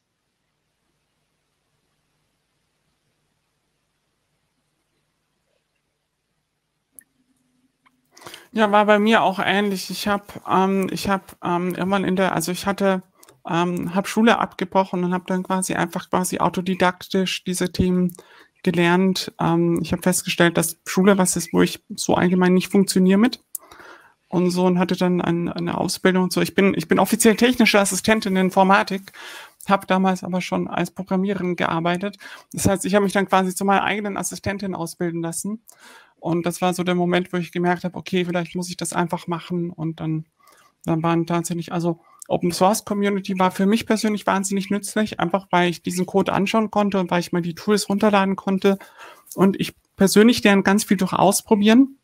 Ja, war bei mir auch ähnlich. Ich habe irgendwann habe Schule abgebrochen und habe dann quasi autodidaktisch diese Themen gelernt. Ich habe festgestellt, dass Schule was ist, wo ich so allgemein nicht funktioniere mit. Und so, und hatte dann eine Ausbildung und so. Ich bin offiziell technische Assistentin in Informatik, habe damals aber schon als Programmiererin gearbeitet. Das heißt, ich habe mich dann quasi zu meiner eigenen Assistentin ausbilden lassen. Und das war so der Moment, wo ich gemerkt habe, okay, vielleicht muss ich das einfach machen. Und dann waren tatsächlich, also Open Source Community war für mich persönlich wahnsinnig nützlich, einfach weil ich diesen Code anschauen konnte und weil ich mal die Tools runterladen konnte. Und ich persönlich lerne ganz viel durch Ausprobieren.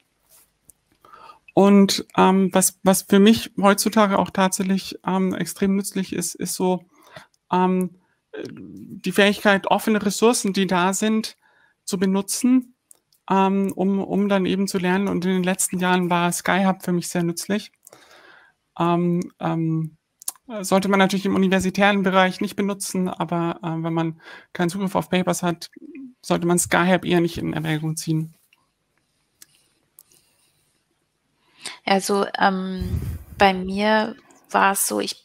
Und was für mich heutzutage auch tatsächlich extrem nützlich ist so die Fähigkeit, offene Ressourcen, die da sind, zu benutzen, um dann eben zu lernen. Und in den letzten Jahren war Skyhub für mich sehr nützlich. Sollte man natürlich im universitären Bereich nicht benutzen, aber wenn man keinen Zugriff auf Papers hat, sollte man Skyhub eher nicht in Erwägung ziehen. Also bei mir war es so, ich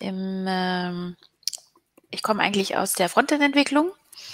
komme eigentlich aus der Frontend-Entwicklung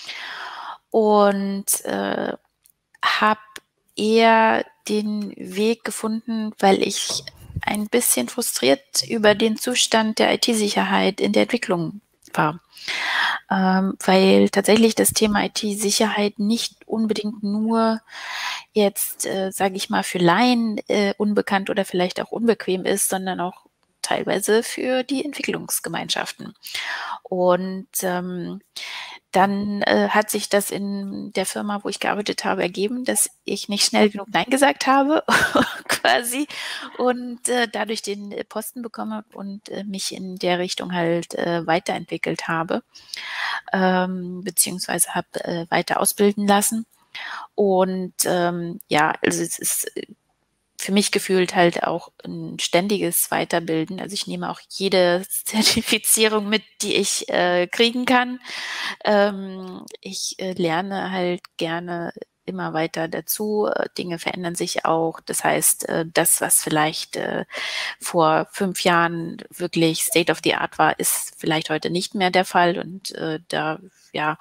und habe eher den Weg gefunden, weil ich ein bisschen frustriert über den Zustand der IT-Sicherheit in der Entwicklung war. weil tatsächlich das Thema IT-Sicherheit nicht unbedingt nur jetzt, sage ich mal, für Laien unbekannt oder vielleicht auch unbequem ist, sondern auch teilweise für die Entwicklungsgemeinschaften. Und dann hat sich das in der Firma, wo ich gearbeitet habe, ergeben, dass ich nicht schnell genug Nein gesagt habe, quasi, und dadurch den Posten bekommen habe und mich in der Richtung halt weiterentwickelt habe, beziehungsweise habe weiter ausbilden lassen. Und ja, also es ist für mich gefühlt halt auch ein ständiges Weiterbilden. Also ich nehme auch jede Zertifizierung mit, die ich kriegen kann. Ich lerne halt gerne immer weiter dazu. Dinge verändern sich auch. Das heißt, das, was vielleicht vor 5 Jahren wirklich State of the Art war, ist vielleicht heute nicht mehr der Fall. Und da ja,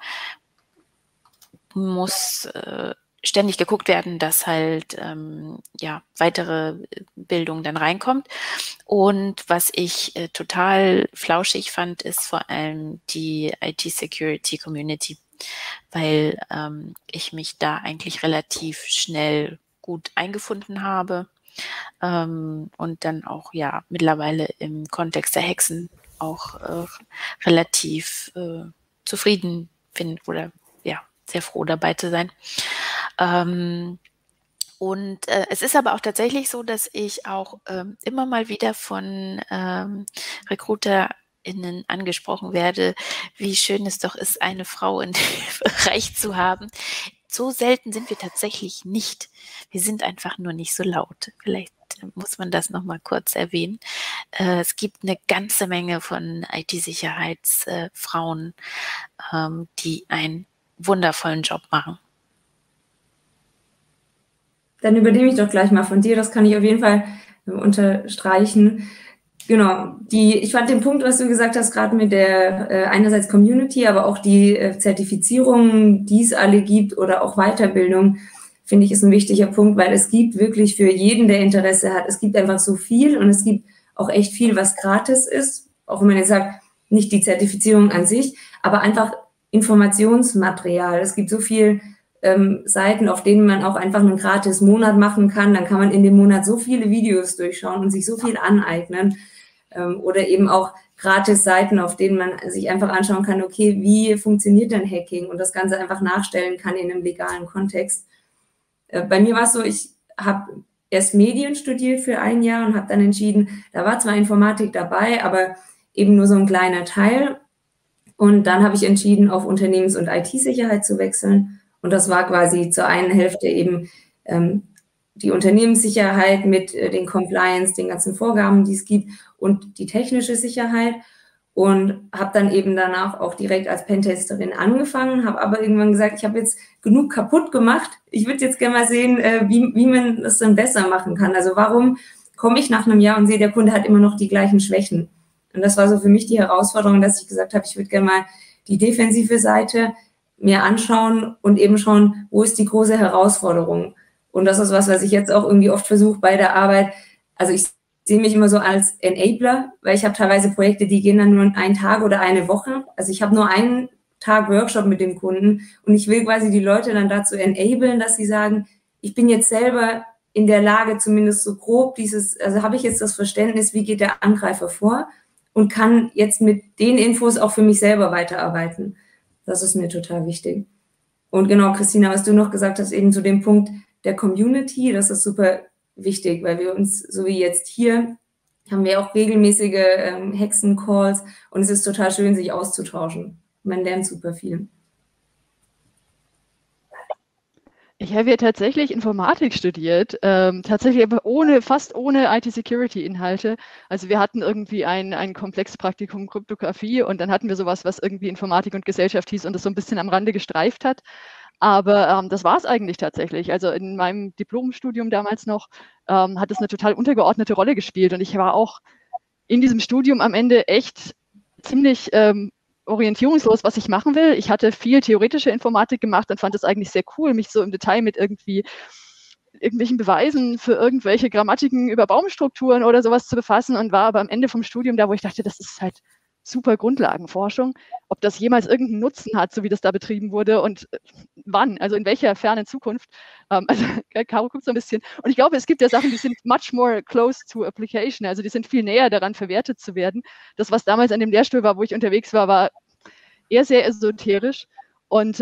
muss ständig geguckt werden, dass halt ja, weitere Bildung dann reinkommt. Und was ich total flauschig fand, ist vor allem die IT-Security-Community, weil ich mich da eigentlich relativ schnell gut eingefunden habe und dann auch ja mittlerweile im Kontext der Hexen auch relativ zufrieden bin oder ja, sehr froh dabei zu sein. Und es ist aber auch tatsächlich so, dass ich auch immer mal wieder von RecruiterInnen angesprochen werde, wie schön es doch ist, eine Frau in dem Bereich zu haben. So selten sind wir tatsächlich nicht. Wir sind einfach nur nicht so laut. Vielleicht muss man das nochmal kurz erwähnen. Es gibt eine ganze Menge von IT-Sicherheitsfrauen, die einen wundervollen Job machen. Dann übernehme ich doch gleich mal von dir, das kann ich auf jeden Fall unterstreichen. Genau, ich fand den Punkt, was du gesagt hast, gerade mit der einerseits Community, aber auch die Zertifizierungen, die es alle gibt oder auch Weiterbildung, finde ich, ist ein wichtiger Punkt, weil es gibt wirklich für jeden, der Interesse hat, es gibt einfach so viel und es gibt auch echt viel, was gratis ist, auch wenn man jetzt sagt, nicht die Zertifizierung an sich, aber einfach Informationsmaterial. Es gibt so viel Seiten, auf denen man auch einfach einen gratis Monat machen kann. Dann kann man in dem Monat so viele Videos durchschauen und sich so viel aneignen. Oder eben auch gratis Seiten, auf denen man sich einfach anschauen kann, okay, wie funktioniert denn Hacking und das Ganze einfach nachstellen kann in einem legalen Kontext. Bei mir war es so, ich habe erst Medien studiert für 1 Jahr und habe dann entschieden, da war zwar Informatik dabei, aber eben nur so ein kleiner Teil. Und dann habe ich entschieden, auf Unternehmens- und IT-Sicherheit zu wechseln. Und das war quasi zur einen Hälfte eben die Unternehmenssicherheit mit den Compliance, den ganzen Vorgaben, die es gibt und die technische Sicherheit. Und habe dann eben danach auch direkt als Pentesterin angefangen, habe aber irgendwann gesagt, ich habe jetzt genug kaputt gemacht. Ich würde jetzt gerne mal sehen, wie man das dann besser machen kann. Also warum komme ich nach einem Jahr und sehe, der Kunde hat immer noch die gleichen Schwächen? Und das war so für mich die Herausforderung, dass ich gesagt habe, ich würde gerne mal die defensive Seite mir anschauen und eben schauen, wo ist die große Herausforderung. Und das ist was ich jetzt auch irgendwie oft versuche bei der Arbeit. Also ich sehe mich immer so als Enabler, weil ich habe teilweise Projekte, die gehen dann nur 1 Tag oder 1 Woche. Also ich habe nur 1 Tag Workshop mit dem Kunden und ich will quasi die Leute dann dazu enablen, dass sie sagen, ich bin jetzt selber in der Lage, zumindest so grob also habe ich jetzt das Verständnis, wie geht der Angreifer vor und kann jetzt mit den Infos auch für mich selber weiterarbeiten. Das ist mir total wichtig. Und genau, Christina, was du noch gesagt hast, eben zu dem Punkt der Community, das ist super wichtig, weil wir uns, so wie jetzt hier, haben wir auch regelmäßige Hexen-Calls und es ist total schön, sich auszutauschen. Man lernt super viel. Ich habe ja tatsächlich Informatik studiert, tatsächlich aber fast ohne IT-Security-Inhalte. Also wir hatten irgendwie ein Komplexpraktikum Kryptographie und dann hatten wir sowas, was irgendwie Informatik und Gesellschaft hieß und das so ein bisschen am Rande gestreift hat. Aber das war es eigentlich tatsächlich. Also in meinem Diplomstudium damals noch hat es eine total untergeordnete Rolle gespielt und ich war auch in diesem Studium am Ende echt ziemlich orientierungslos, was ich machen will. Ich hatte viel theoretische Informatik gemacht und fand es eigentlich sehr cool, mich so im Detail mit irgendwelchen Beweisen für irgendwelche Grammatiken über Baumstrukturen oder sowas zu befassen und war aber am Ende vom Studium da, wo ich dachte, das ist halt super Grundlagenforschung. Ob das jemals irgendeinen Nutzen hat, so wie das da betrieben wurde und wann, also in welcher fernen Zukunft. Also Caro guckt so ein bisschen. Und ich glaube, es gibt ja Sachen, die sind much more close to application, also die sind viel näher daran, verwertet zu werden. Das, was damals an dem Lehrstuhl war, wo ich unterwegs war, war eher sehr esoterisch. Und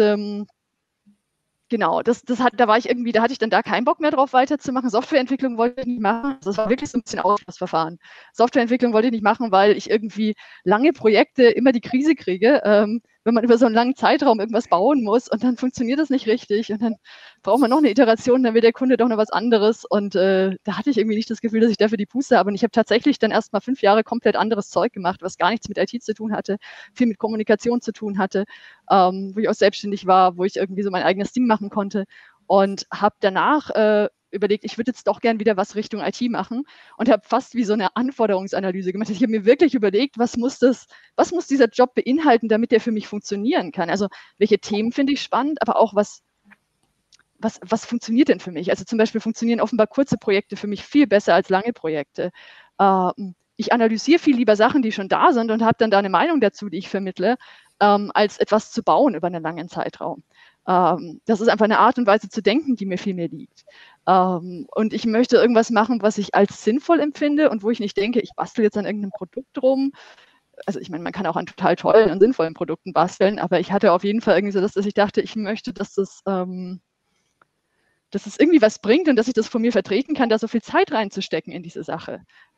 genau, da hatte ich dann da keinen Bock mehr drauf weiterzumachen. Softwareentwicklung wollte ich nicht machen. Das war wirklich so ein bisschen Ausschlussverfahren. Softwareentwicklung wollte ich nicht machen, weil ich irgendwie lange Projekte immer die Krise kriege, wenn man über so einen langen Zeitraum irgendwas bauen muss und dann funktioniert das nicht richtig und dann braucht man noch eine Iteration, dann will der Kunde doch noch was anderes und da hatte ich irgendwie nicht das Gefühl, dass ich dafür die Puste habe und ich habe tatsächlich dann erst mal 5 Jahre komplett anderes Zeug gemacht, was gar nichts mit IT zu tun hatte, viel mit Kommunikation zu tun hatte, wo ich auch selbstständig war, wo ich irgendwie so mein eigenes Ding machen konnte und habe danach überlegt, ich würde jetzt doch gern wieder was Richtung IT machen und habe fast wie so eine Anforderungsanalyse gemacht. Ich habe mir wirklich überlegt, was muss dieser Job beinhalten, damit der für mich funktionieren kann. Also welche Themen finde ich spannend, aber auch was funktioniert denn für mich? Also zum Beispiel funktionieren offenbar kurze Projekte für mich viel besser als lange Projekte. Ich analysiere viel lieber Sachen, die schon da sind und habe dann da eine Meinung dazu, die ich vermittle, als etwas zu bauen über einen langen Zeitraum. Das ist einfach eine Art und Weise zu denken, die mir viel mehr liegt. Und ich möchte irgendwas machen, was ich als sinnvoll empfinde und wo ich nicht denke, ich bastel jetzt an irgendeinem Produkt rum. Also ich meine, man kann auch an total tollen und sinnvollen Produkten basteln, aber ich hatte auf jeden Fall irgendwie so, dass ich dachte, ich möchte, dass es irgendwie was bringt und dass ich das von mir vertreten kann, da so viel Zeit reinzustecken in diese Sache.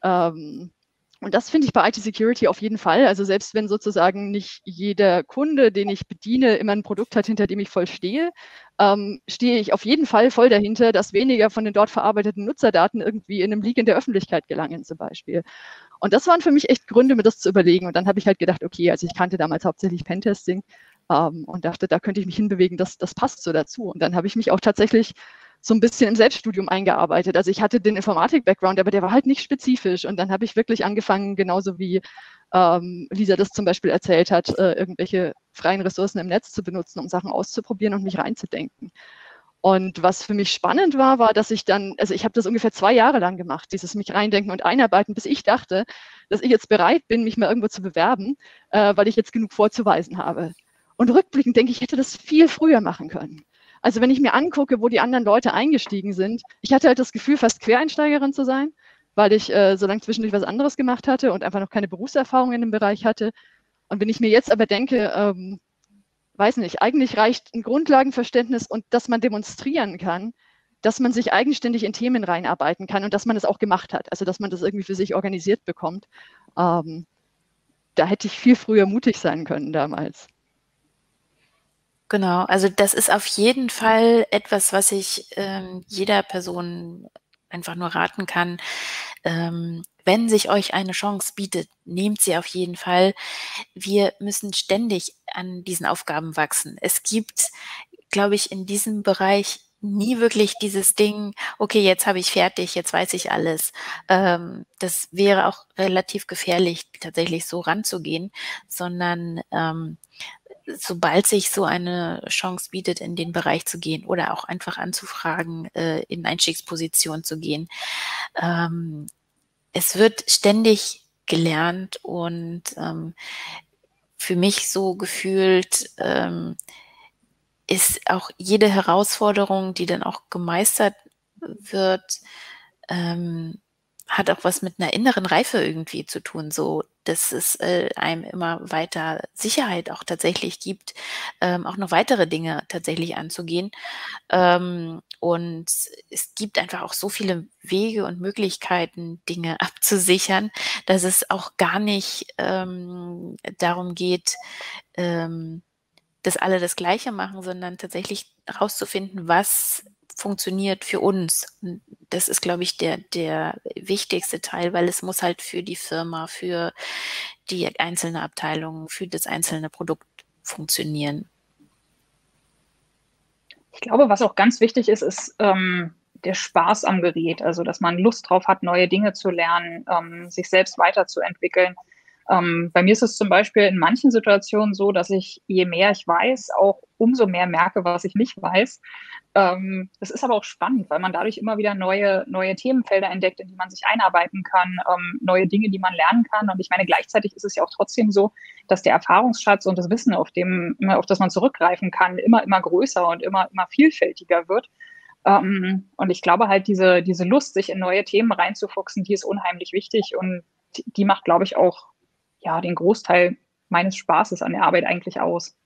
Und das finde ich bei IT-Security auf jeden Fall. Also selbst wenn sozusagen nicht jeder Kunde, den ich bediene, immer ein Produkt hat, hinter dem ich voll stehe, stehe ich auf jeden Fall voll dahinter, dass weniger von den dort verarbeiteten Nutzerdaten irgendwie in einem Leak in der Öffentlichkeit gelangen zum Beispiel. Und das waren für mich echt Gründe, mir das zu überlegen. Und dann habe ich halt gedacht, okay, also ich kannte damals hauptsächlich Pentesting und dachte, da könnte ich mich hinbewegen, das passt so dazu. Und dann habe ich mich auch tatsächlich so ein bisschen im Selbststudium eingearbeitet. Also ich hatte den Informatik-Background, aber der war halt nicht spezifisch. Und dann habe ich wirklich angefangen, genauso wie Lisa das zum Beispiel erzählt hat, irgendwelche freien Ressourcen im Netz zu benutzen, um Sachen auszuprobieren und mich reinzudenken. Und was für mich spannend war, dass ich dann, also ich habe das ungefähr 2 Jahre lang gemacht, dieses mich reindenken und einarbeiten, bis ich dachte, dass ich jetzt bereit bin, mich mal irgendwo zu bewerben, weil ich jetzt genug vorzuweisen habe. Und rückblickend denke ich, hätte das viel früher machen können. Also wenn ich mir angucke, wo die anderen Leute eingestiegen sind, ich hatte halt das Gefühl, fast Quereinsteigerin zu sein, weil ich so lange zwischendurch was anderes gemacht hatte und einfach noch keine Berufserfahrung in dem Bereich hatte. Und wenn ich mir jetzt aber denke, weiß nicht, eigentlich reicht ein Grundlagenverständnis und dass man demonstrieren kann, dass man sich eigenständig in Themen reinarbeiten kann und dass man es auch gemacht hat, also dass man das irgendwie für sich organisiert bekommt. Da hätte ich viel früher mutig sein können damals. Genau, also das ist auf jeden Fall etwas, was ich jeder Person einfach nur raten kann. Wenn sich euch eine Chance bietet, nehmt sie auf jeden Fall. Wir müssen ständig an diesen Aufgaben wachsen. Es gibt, glaube ich, in diesem Bereich nie wirklich dieses Ding, okay, jetzt habe ich fertig, jetzt weiß ich alles. Das wäre auch relativ gefährlich, tatsächlich so ranzugehen, sondern sobald sich so eine Chance bietet, in den Bereich zu gehen oder auch einfach anzufragen, in Einstiegsposition zu gehen. Es wird ständig gelernt und für mich so gefühlt ist auch jede Herausforderung, die dann auch gemeistert wird, hat auch was mit einer inneren Reife irgendwie zu tun, so dass es einem immer weiter Sicherheit auch tatsächlich gibt, auch noch weitere Dinge tatsächlich anzugehen. Und es gibt einfach auch so viele Wege und Möglichkeiten, Dinge abzusichern, dass es auch gar nicht darum geht, dass alle das Gleiche machen, sondern tatsächlich herauszufinden, was funktioniert für uns. Und das ist, glaube ich, der wichtigste Teil, weil es muss halt für die Firma, für die einzelne Abteilung, für das einzelne Produkt funktionieren. Ich glaube, was auch ganz wichtig ist, ist der Spaß am Gerät. Also, dass man Lust drauf hat, neue Dinge zu lernen, sich selbst weiterzuentwickeln. Bei mir ist es zum Beispiel in manchen Situationen so, dass ich, je mehr ich weiß, auch umso mehr merke, was ich nicht weiß. Das ist aber auch spannend, weil man dadurch immer wieder neue Themenfelder entdeckt, in die man sich einarbeiten kann, neue Dinge, die man lernen kann. Und ich meine, gleichzeitig ist es ja auch trotzdem so, dass der Erfahrungsschatz und das Wissen, auf das man zurückgreifen kann, immer größer und immer vielfältiger wird. Und ich glaube halt, diese Lust, sich in neue Themen reinzufuchsen, die ist unheimlich wichtig und die macht, glaube ich, auch ja, den Großteil meines Spaßes an der Arbeit eigentlich aus.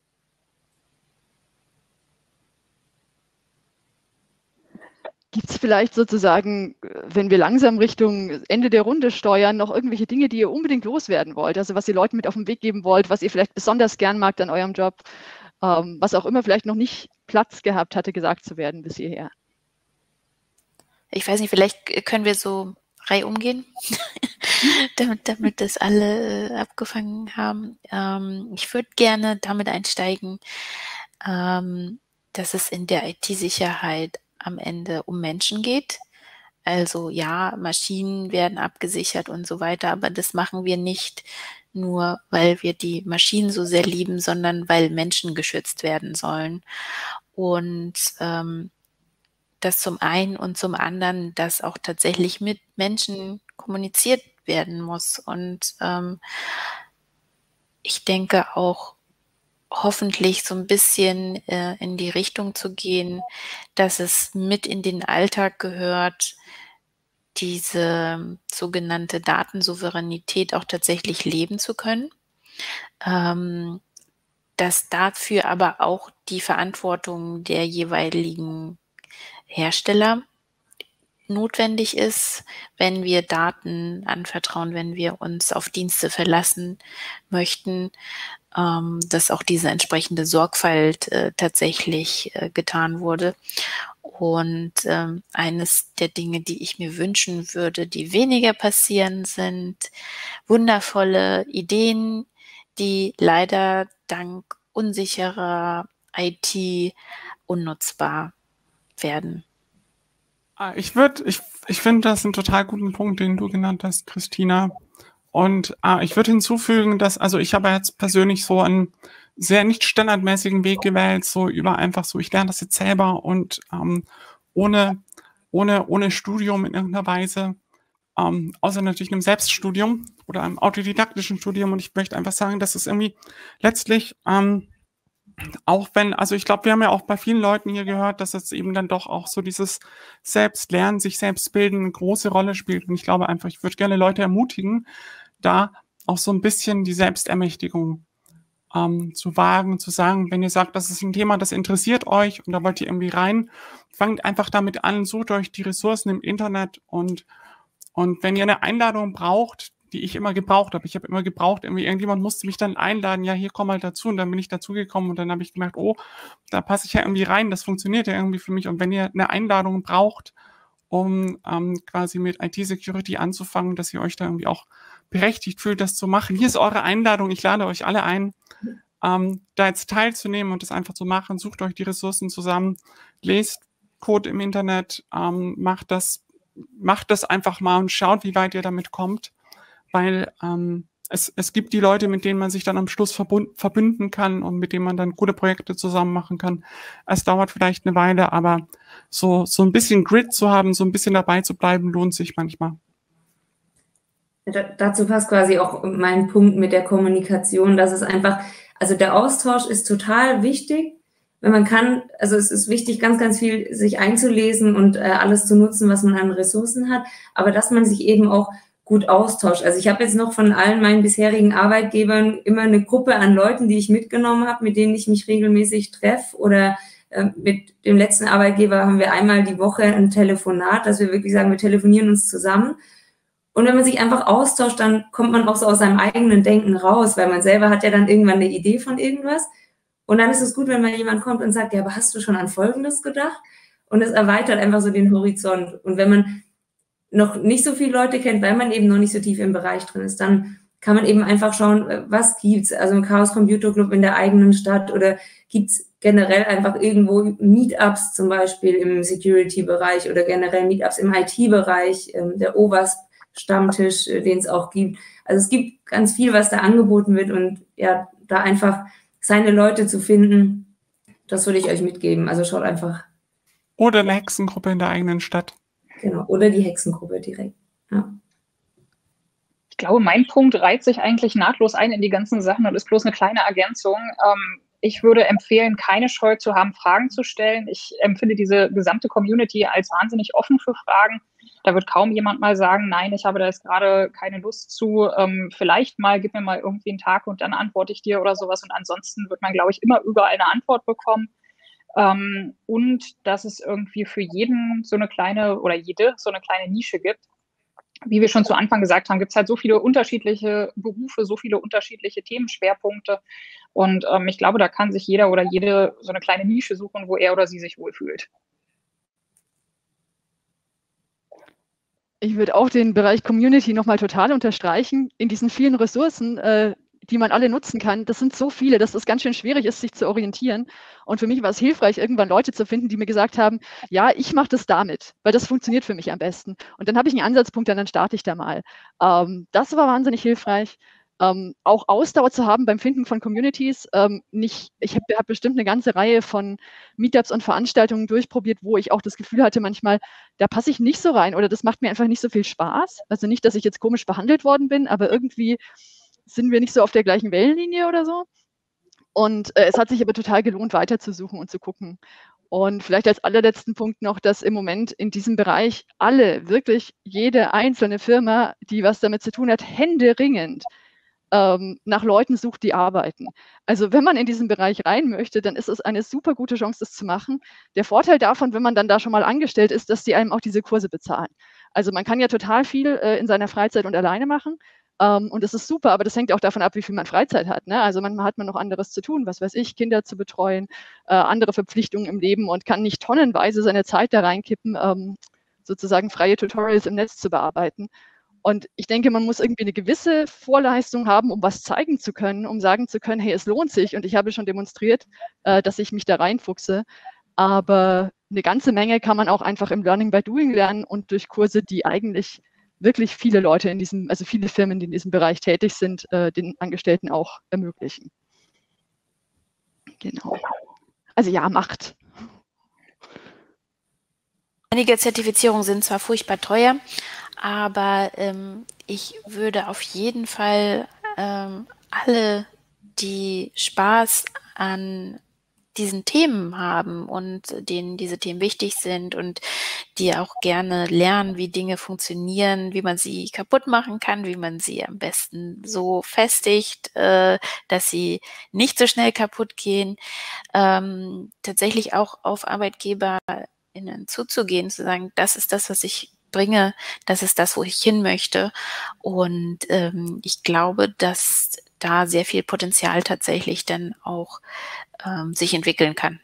Gibt es vielleicht sozusagen, wenn wir langsam Richtung Ende der Runde steuern, noch irgendwelche Dinge, die ihr unbedingt loswerden wollt? Also was ihr Leuten mit auf den Weg geben wollt, was ihr vielleicht besonders gern magt an eurem Job, was auch immer vielleicht noch nicht Platz gehabt hatte, gesagt zu werden bis hierher? Ich weiß nicht, vielleicht können wir so reihum gehen, damit das alle abgefangen haben. Ich würde gerne damit einsteigen, dass es in der IT-Sicherheit am Ende um Menschen geht. Also ja, Maschinen werden abgesichert und so weiter, aber das machen wir nicht nur, weil wir die Maschinen so sehr lieben, sondern weil Menschen geschützt werden sollen. Und das zum einen und zum anderen, dass auch tatsächlich mit Menschen kommuniziert werden muss. Und ich denke auch, hoffentlich so ein bisschen in die Richtung zu gehen, dass es mit in den Alltag gehört, diese sogenannte Datensouveränität auch tatsächlich leben zu können. Dass dafür aber auch die Verantwortung der jeweiligen Hersteller notwendig ist, wenn wir Daten anvertrauen, wenn wir uns auf Dienste verlassen möchten, dass auch diese entsprechende Sorgfalt tatsächlich getan wurde. Und eines der Dinge, die ich mir wünschen würde, die weniger passieren, sind wundervolle Ideen, die leider dank unsicherer IT unnutzbar werden. Ich finde das einen total guten Punkt, den du genannt hast, Christina. Und ich würde hinzufügen, dass, also ich habe jetzt persönlich so einen sehr nicht standardmäßigen Weg gewählt, so über einfach so, ich lerne das jetzt selber und ohne Studium in irgendeiner Weise, außer natürlich einem Selbststudium oder einem autodidaktischen Studium. Und ich möchte einfach sagen, dass es irgendwie letztlich auch wenn, also ich glaube, wir haben ja auch bei vielen Leuten hier gehört, dass es eben dann doch auch so dieses Selbstlernen, sich selbst bilden eine große Rolle spielt. Und ich glaube einfach, ich würde gerne Leute ermutigen, da auch so ein bisschen die Selbstermächtigung zu wagen, zu sagen, wenn ihr sagt, das ist ein Thema, das interessiert euch und da wollt ihr irgendwie rein, fangt einfach damit an, sucht euch die Ressourcen im Internet und wenn ihr eine Einladung braucht, die ich immer gebraucht habe. Ich habe immer gebraucht, irgendwie irgendjemand musste mich dann einladen, ja, hier komm mal dazu. Und dann bin ich dazugekommen und dann habe ich gemerkt, oh, da passe ich ja irgendwie rein, das funktioniert ja irgendwie für mich. Und wenn ihr eine Einladung braucht, um quasi mit IT-Security anzufangen, dass ihr euch da irgendwie auch berechtigt fühlt, das zu machen. Hier ist eure Einladung, ich lade euch alle ein, da jetzt teilzunehmen und das einfach zu machen. Sucht euch die Ressourcen zusammen, lest Code im Internet, macht das einfach mal und schaut, wie weit ihr damit kommt. Weil es gibt die Leute, mit denen man sich dann am Schluss verbünden kann und mit denen man dann gute Projekte zusammen machen kann. Es dauert vielleicht eine Weile, aber so ein bisschen Grit zu haben, so ein bisschen dabei zu bleiben, lohnt sich manchmal. Dazu passt quasi auch mein Punkt mit der Kommunikation, dass es einfach, also der Austausch ist total wichtig, wenn man kann, also es ist wichtig, ganz, ganz viel sich einzulesen und alles zu nutzen, was man an Ressourcen hat, aber dass man sich eben auch gut austauscht. Also ich habe jetzt noch von allen meinen bisherigen Arbeitgebern immer eine Gruppe an Leuten, die ich mitgenommen habe, mit denen ich mich regelmäßig treffe oder mit dem letzten Arbeitgeber haben wir einmal die Woche ein Telefonat, dass wir wirklich sagen, wir telefonieren uns zusammen. Und wenn man sich einfach austauscht, dann kommt man auch so aus seinem eigenen Denken raus, weil man selber hat ja dann irgendwann eine Idee von irgendwas. Und dann ist es gut, wenn mal jemand kommt und sagt, ja, aber hast du schon an Folgendes gedacht? Und es erweitert einfach so den Horizont. Und wenn man noch nicht so viele Leute kennt, weil man eben noch nicht so tief im Bereich drin ist, dann kann man eben einfach schauen, was gibt's? Also ein Chaos Computer Club in der eigenen Stadt oder gibt's generell einfach irgendwo Meetups zum Beispiel im Security-Bereich oder generell Meetups im IT-Bereich. Der OWASP Stammtisch, den es auch gibt. Also es gibt ganz viel, was da angeboten wird und ja, da einfach seine Leute zu finden, das würde ich euch mitgeben. Also schaut einfach. Oder eine Hexengruppe in der eigenen Stadt. Genau, oder die Hexengruppe direkt. Ja. Ich glaube, mein Punkt reiht sich eigentlich nahtlos ein in die ganzen Sachen und ist bloß eine kleine Ergänzung. Ich würde empfehlen, keine Scheu zu haben, Fragen zu stellen. Ich empfinde diese gesamte Community als wahnsinnig offen für Fragen. Da wird kaum jemand mal sagen, nein, ich habe da jetzt gerade keine Lust zu. Vielleicht mal, gib mir mal irgendwie einen Tag und dann antworte ich dir oder sowas. Und ansonsten wird man, glaube ich, immer überall eine Antwort bekommen. Und dass es irgendwie für jeden so eine kleine oder jede so eine kleine Nische gibt. Wie wir schon zu Anfang gesagt haben, gibt es halt so viele unterschiedliche Berufe, so viele unterschiedliche Themenschwerpunkte. Und ich glaube, da kann sich jeder oder jede so eine kleine Nische suchen, wo er oder sie sich wohlfühlt. Ich würde auch den Bereich Community nochmal total unterstreichen. In diesen vielen Ressourcen, die man alle nutzen kann, das sind so viele, dass es ganz schön schwierig ist, sich zu orientieren. Und für mich war es hilfreich, irgendwann Leute zu finden, die mir gesagt haben, ja, ich mache das damit, weil das funktioniert für mich am besten. Und dann habe ich einen Ansatzpunkt, dann starte ich da mal. Das war wahnsinnig hilfreich. Auch Ausdauer zu haben beim Finden von Communities. Ich habe bestimmt eine ganze Reihe von Meetups und Veranstaltungen durchprobiert, wo ich auch das Gefühl hatte manchmal, da passe ich nicht so rein oder das macht mir einfach nicht so viel Spaß. Also nicht, dass ich jetzt komisch behandelt worden bin, aber irgendwie sind wir nicht so auf der gleichen Wellenlinie oder so. Und es hat sich aber total gelohnt, weiterzusuchen und zu gucken. Und vielleicht als allerletzten Punkt noch, dass im Moment in diesem Bereich wirklich jede einzelne Firma, die was damit zu tun hat, händeringend nach Leuten sucht, die arbeiten. Also wenn man in diesen Bereich rein möchte, dann ist es eine super gute Chance, das zu machen. Der Vorteil davon, wenn man dann da schon mal angestellt ist, dass die einem auch diese Kurse bezahlen. Also man kann ja total viel in seiner Freizeit und alleine machen. Und das ist super, aber das hängt auch davon ab, wie viel man Freizeit hat. Ne? Also manchmal hat man noch anderes zu tun, was weiß ich, Kinder zu betreuen, andere Verpflichtungen im Leben und kann nicht tonnenweise seine Zeit da reinkippen, sozusagen freie Tutorials im Netz zu bearbeiten. Und ich denke, man muss irgendwie eine gewisse Vorleistung haben, um was zeigen zu können, um sagen zu können, hey, es lohnt sich und ich habe schon demonstriert, dass ich mich da reinfuchse. Aber eine ganze Menge kann man auch einfach im Learning by Doing lernen und durch Kurse, die eigentlich wirklich viele Leute in diesem, also viele Firmen, die in diesem Bereich tätig sind, den Angestellten auch ermöglichen. Genau. Also ja, macht. Einige Zertifizierungen sind zwar furchtbar teuer, aber ich würde auf jeden Fall alle, die Spaß an diesen Themen haben und denen diese Themen wichtig sind und die auch gerne lernen, wie Dinge funktionieren, wie man sie kaputt machen kann, wie man sie am besten so festigt, dass sie nicht so schnell kaputt gehen, tatsächlich auch auf ArbeitgeberInnen zuzugehen, zu sagen, das ist das, was ich bringe, das ist das, wo ich hin möchte. Und ich glaube, dass da sehr viel Potenzial tatsächlich dann auch sich entwickeln kann.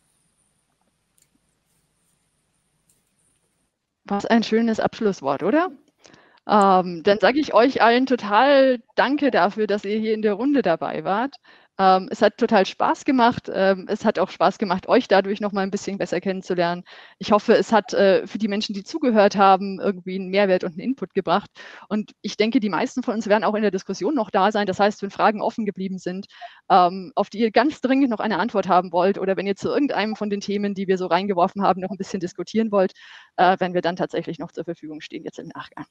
Was ein schönes Abschlusswort, oder? Dann sage ich euch allen total Danke dafür, dass ihr hier in der Runde dabei wart. Es hat total Spaß gemacht. Es hat auch Spaß gemacht, euch dadurch noch mal ein bisschen besser kennenzulernen. Ich hoffe, es hat für die Menschen, die zugehört haben, irgendwie einen Mehrwert und einen Input gebracht. Und ich denke, die meisten von uns werden auch in der Diskussion noch da sein. Das heißt, wenn Fragen offen geblieben sind, auf die ihr ganz dringend noch eine Antwort haben wollt oder wenn ihr zu irgendeinem von den Themen, die wir so reingeworfen haben, noch ein bisschen diskutieren wollt, werden wir dann tatsächlich noch zur Verfügung stehen, jetzt im Nachgang.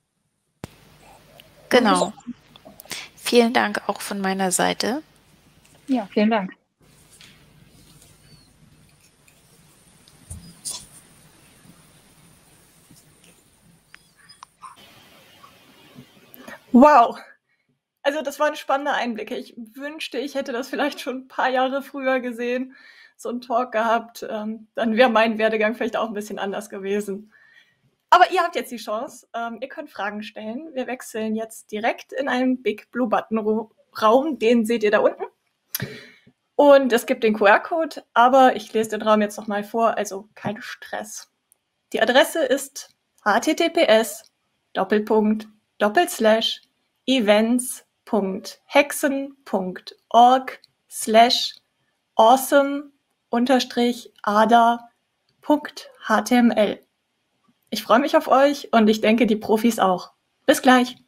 Genau. Vielen Dank auch von meiner Seite. Ja, vielen Dank. Wow. Also das waren spannende Einblicke. Ich wünschte, ich hätte das vielleicht schon ein paar Jahre früher gesehen, so einen Talk gehabt. Dann wäre mein Werdegang vielleicht auch ein bisschen anders gewesen. Aber ihr habt jetzt die Chance. Ihr könnt Fragen stellen. Wir wechseln jetzt direkt in einen Big Blue Button Raum. Den seht ihr da unten. Und es gibt den QR-Code, aber ich lese den Raum jetzt nochmal vor, also kein Stress. Die Adresse ist https://events.hexen.org/awesome_ada.html. Ich freue mich auf euch und ich denke, die Profis auch. Bis gleich.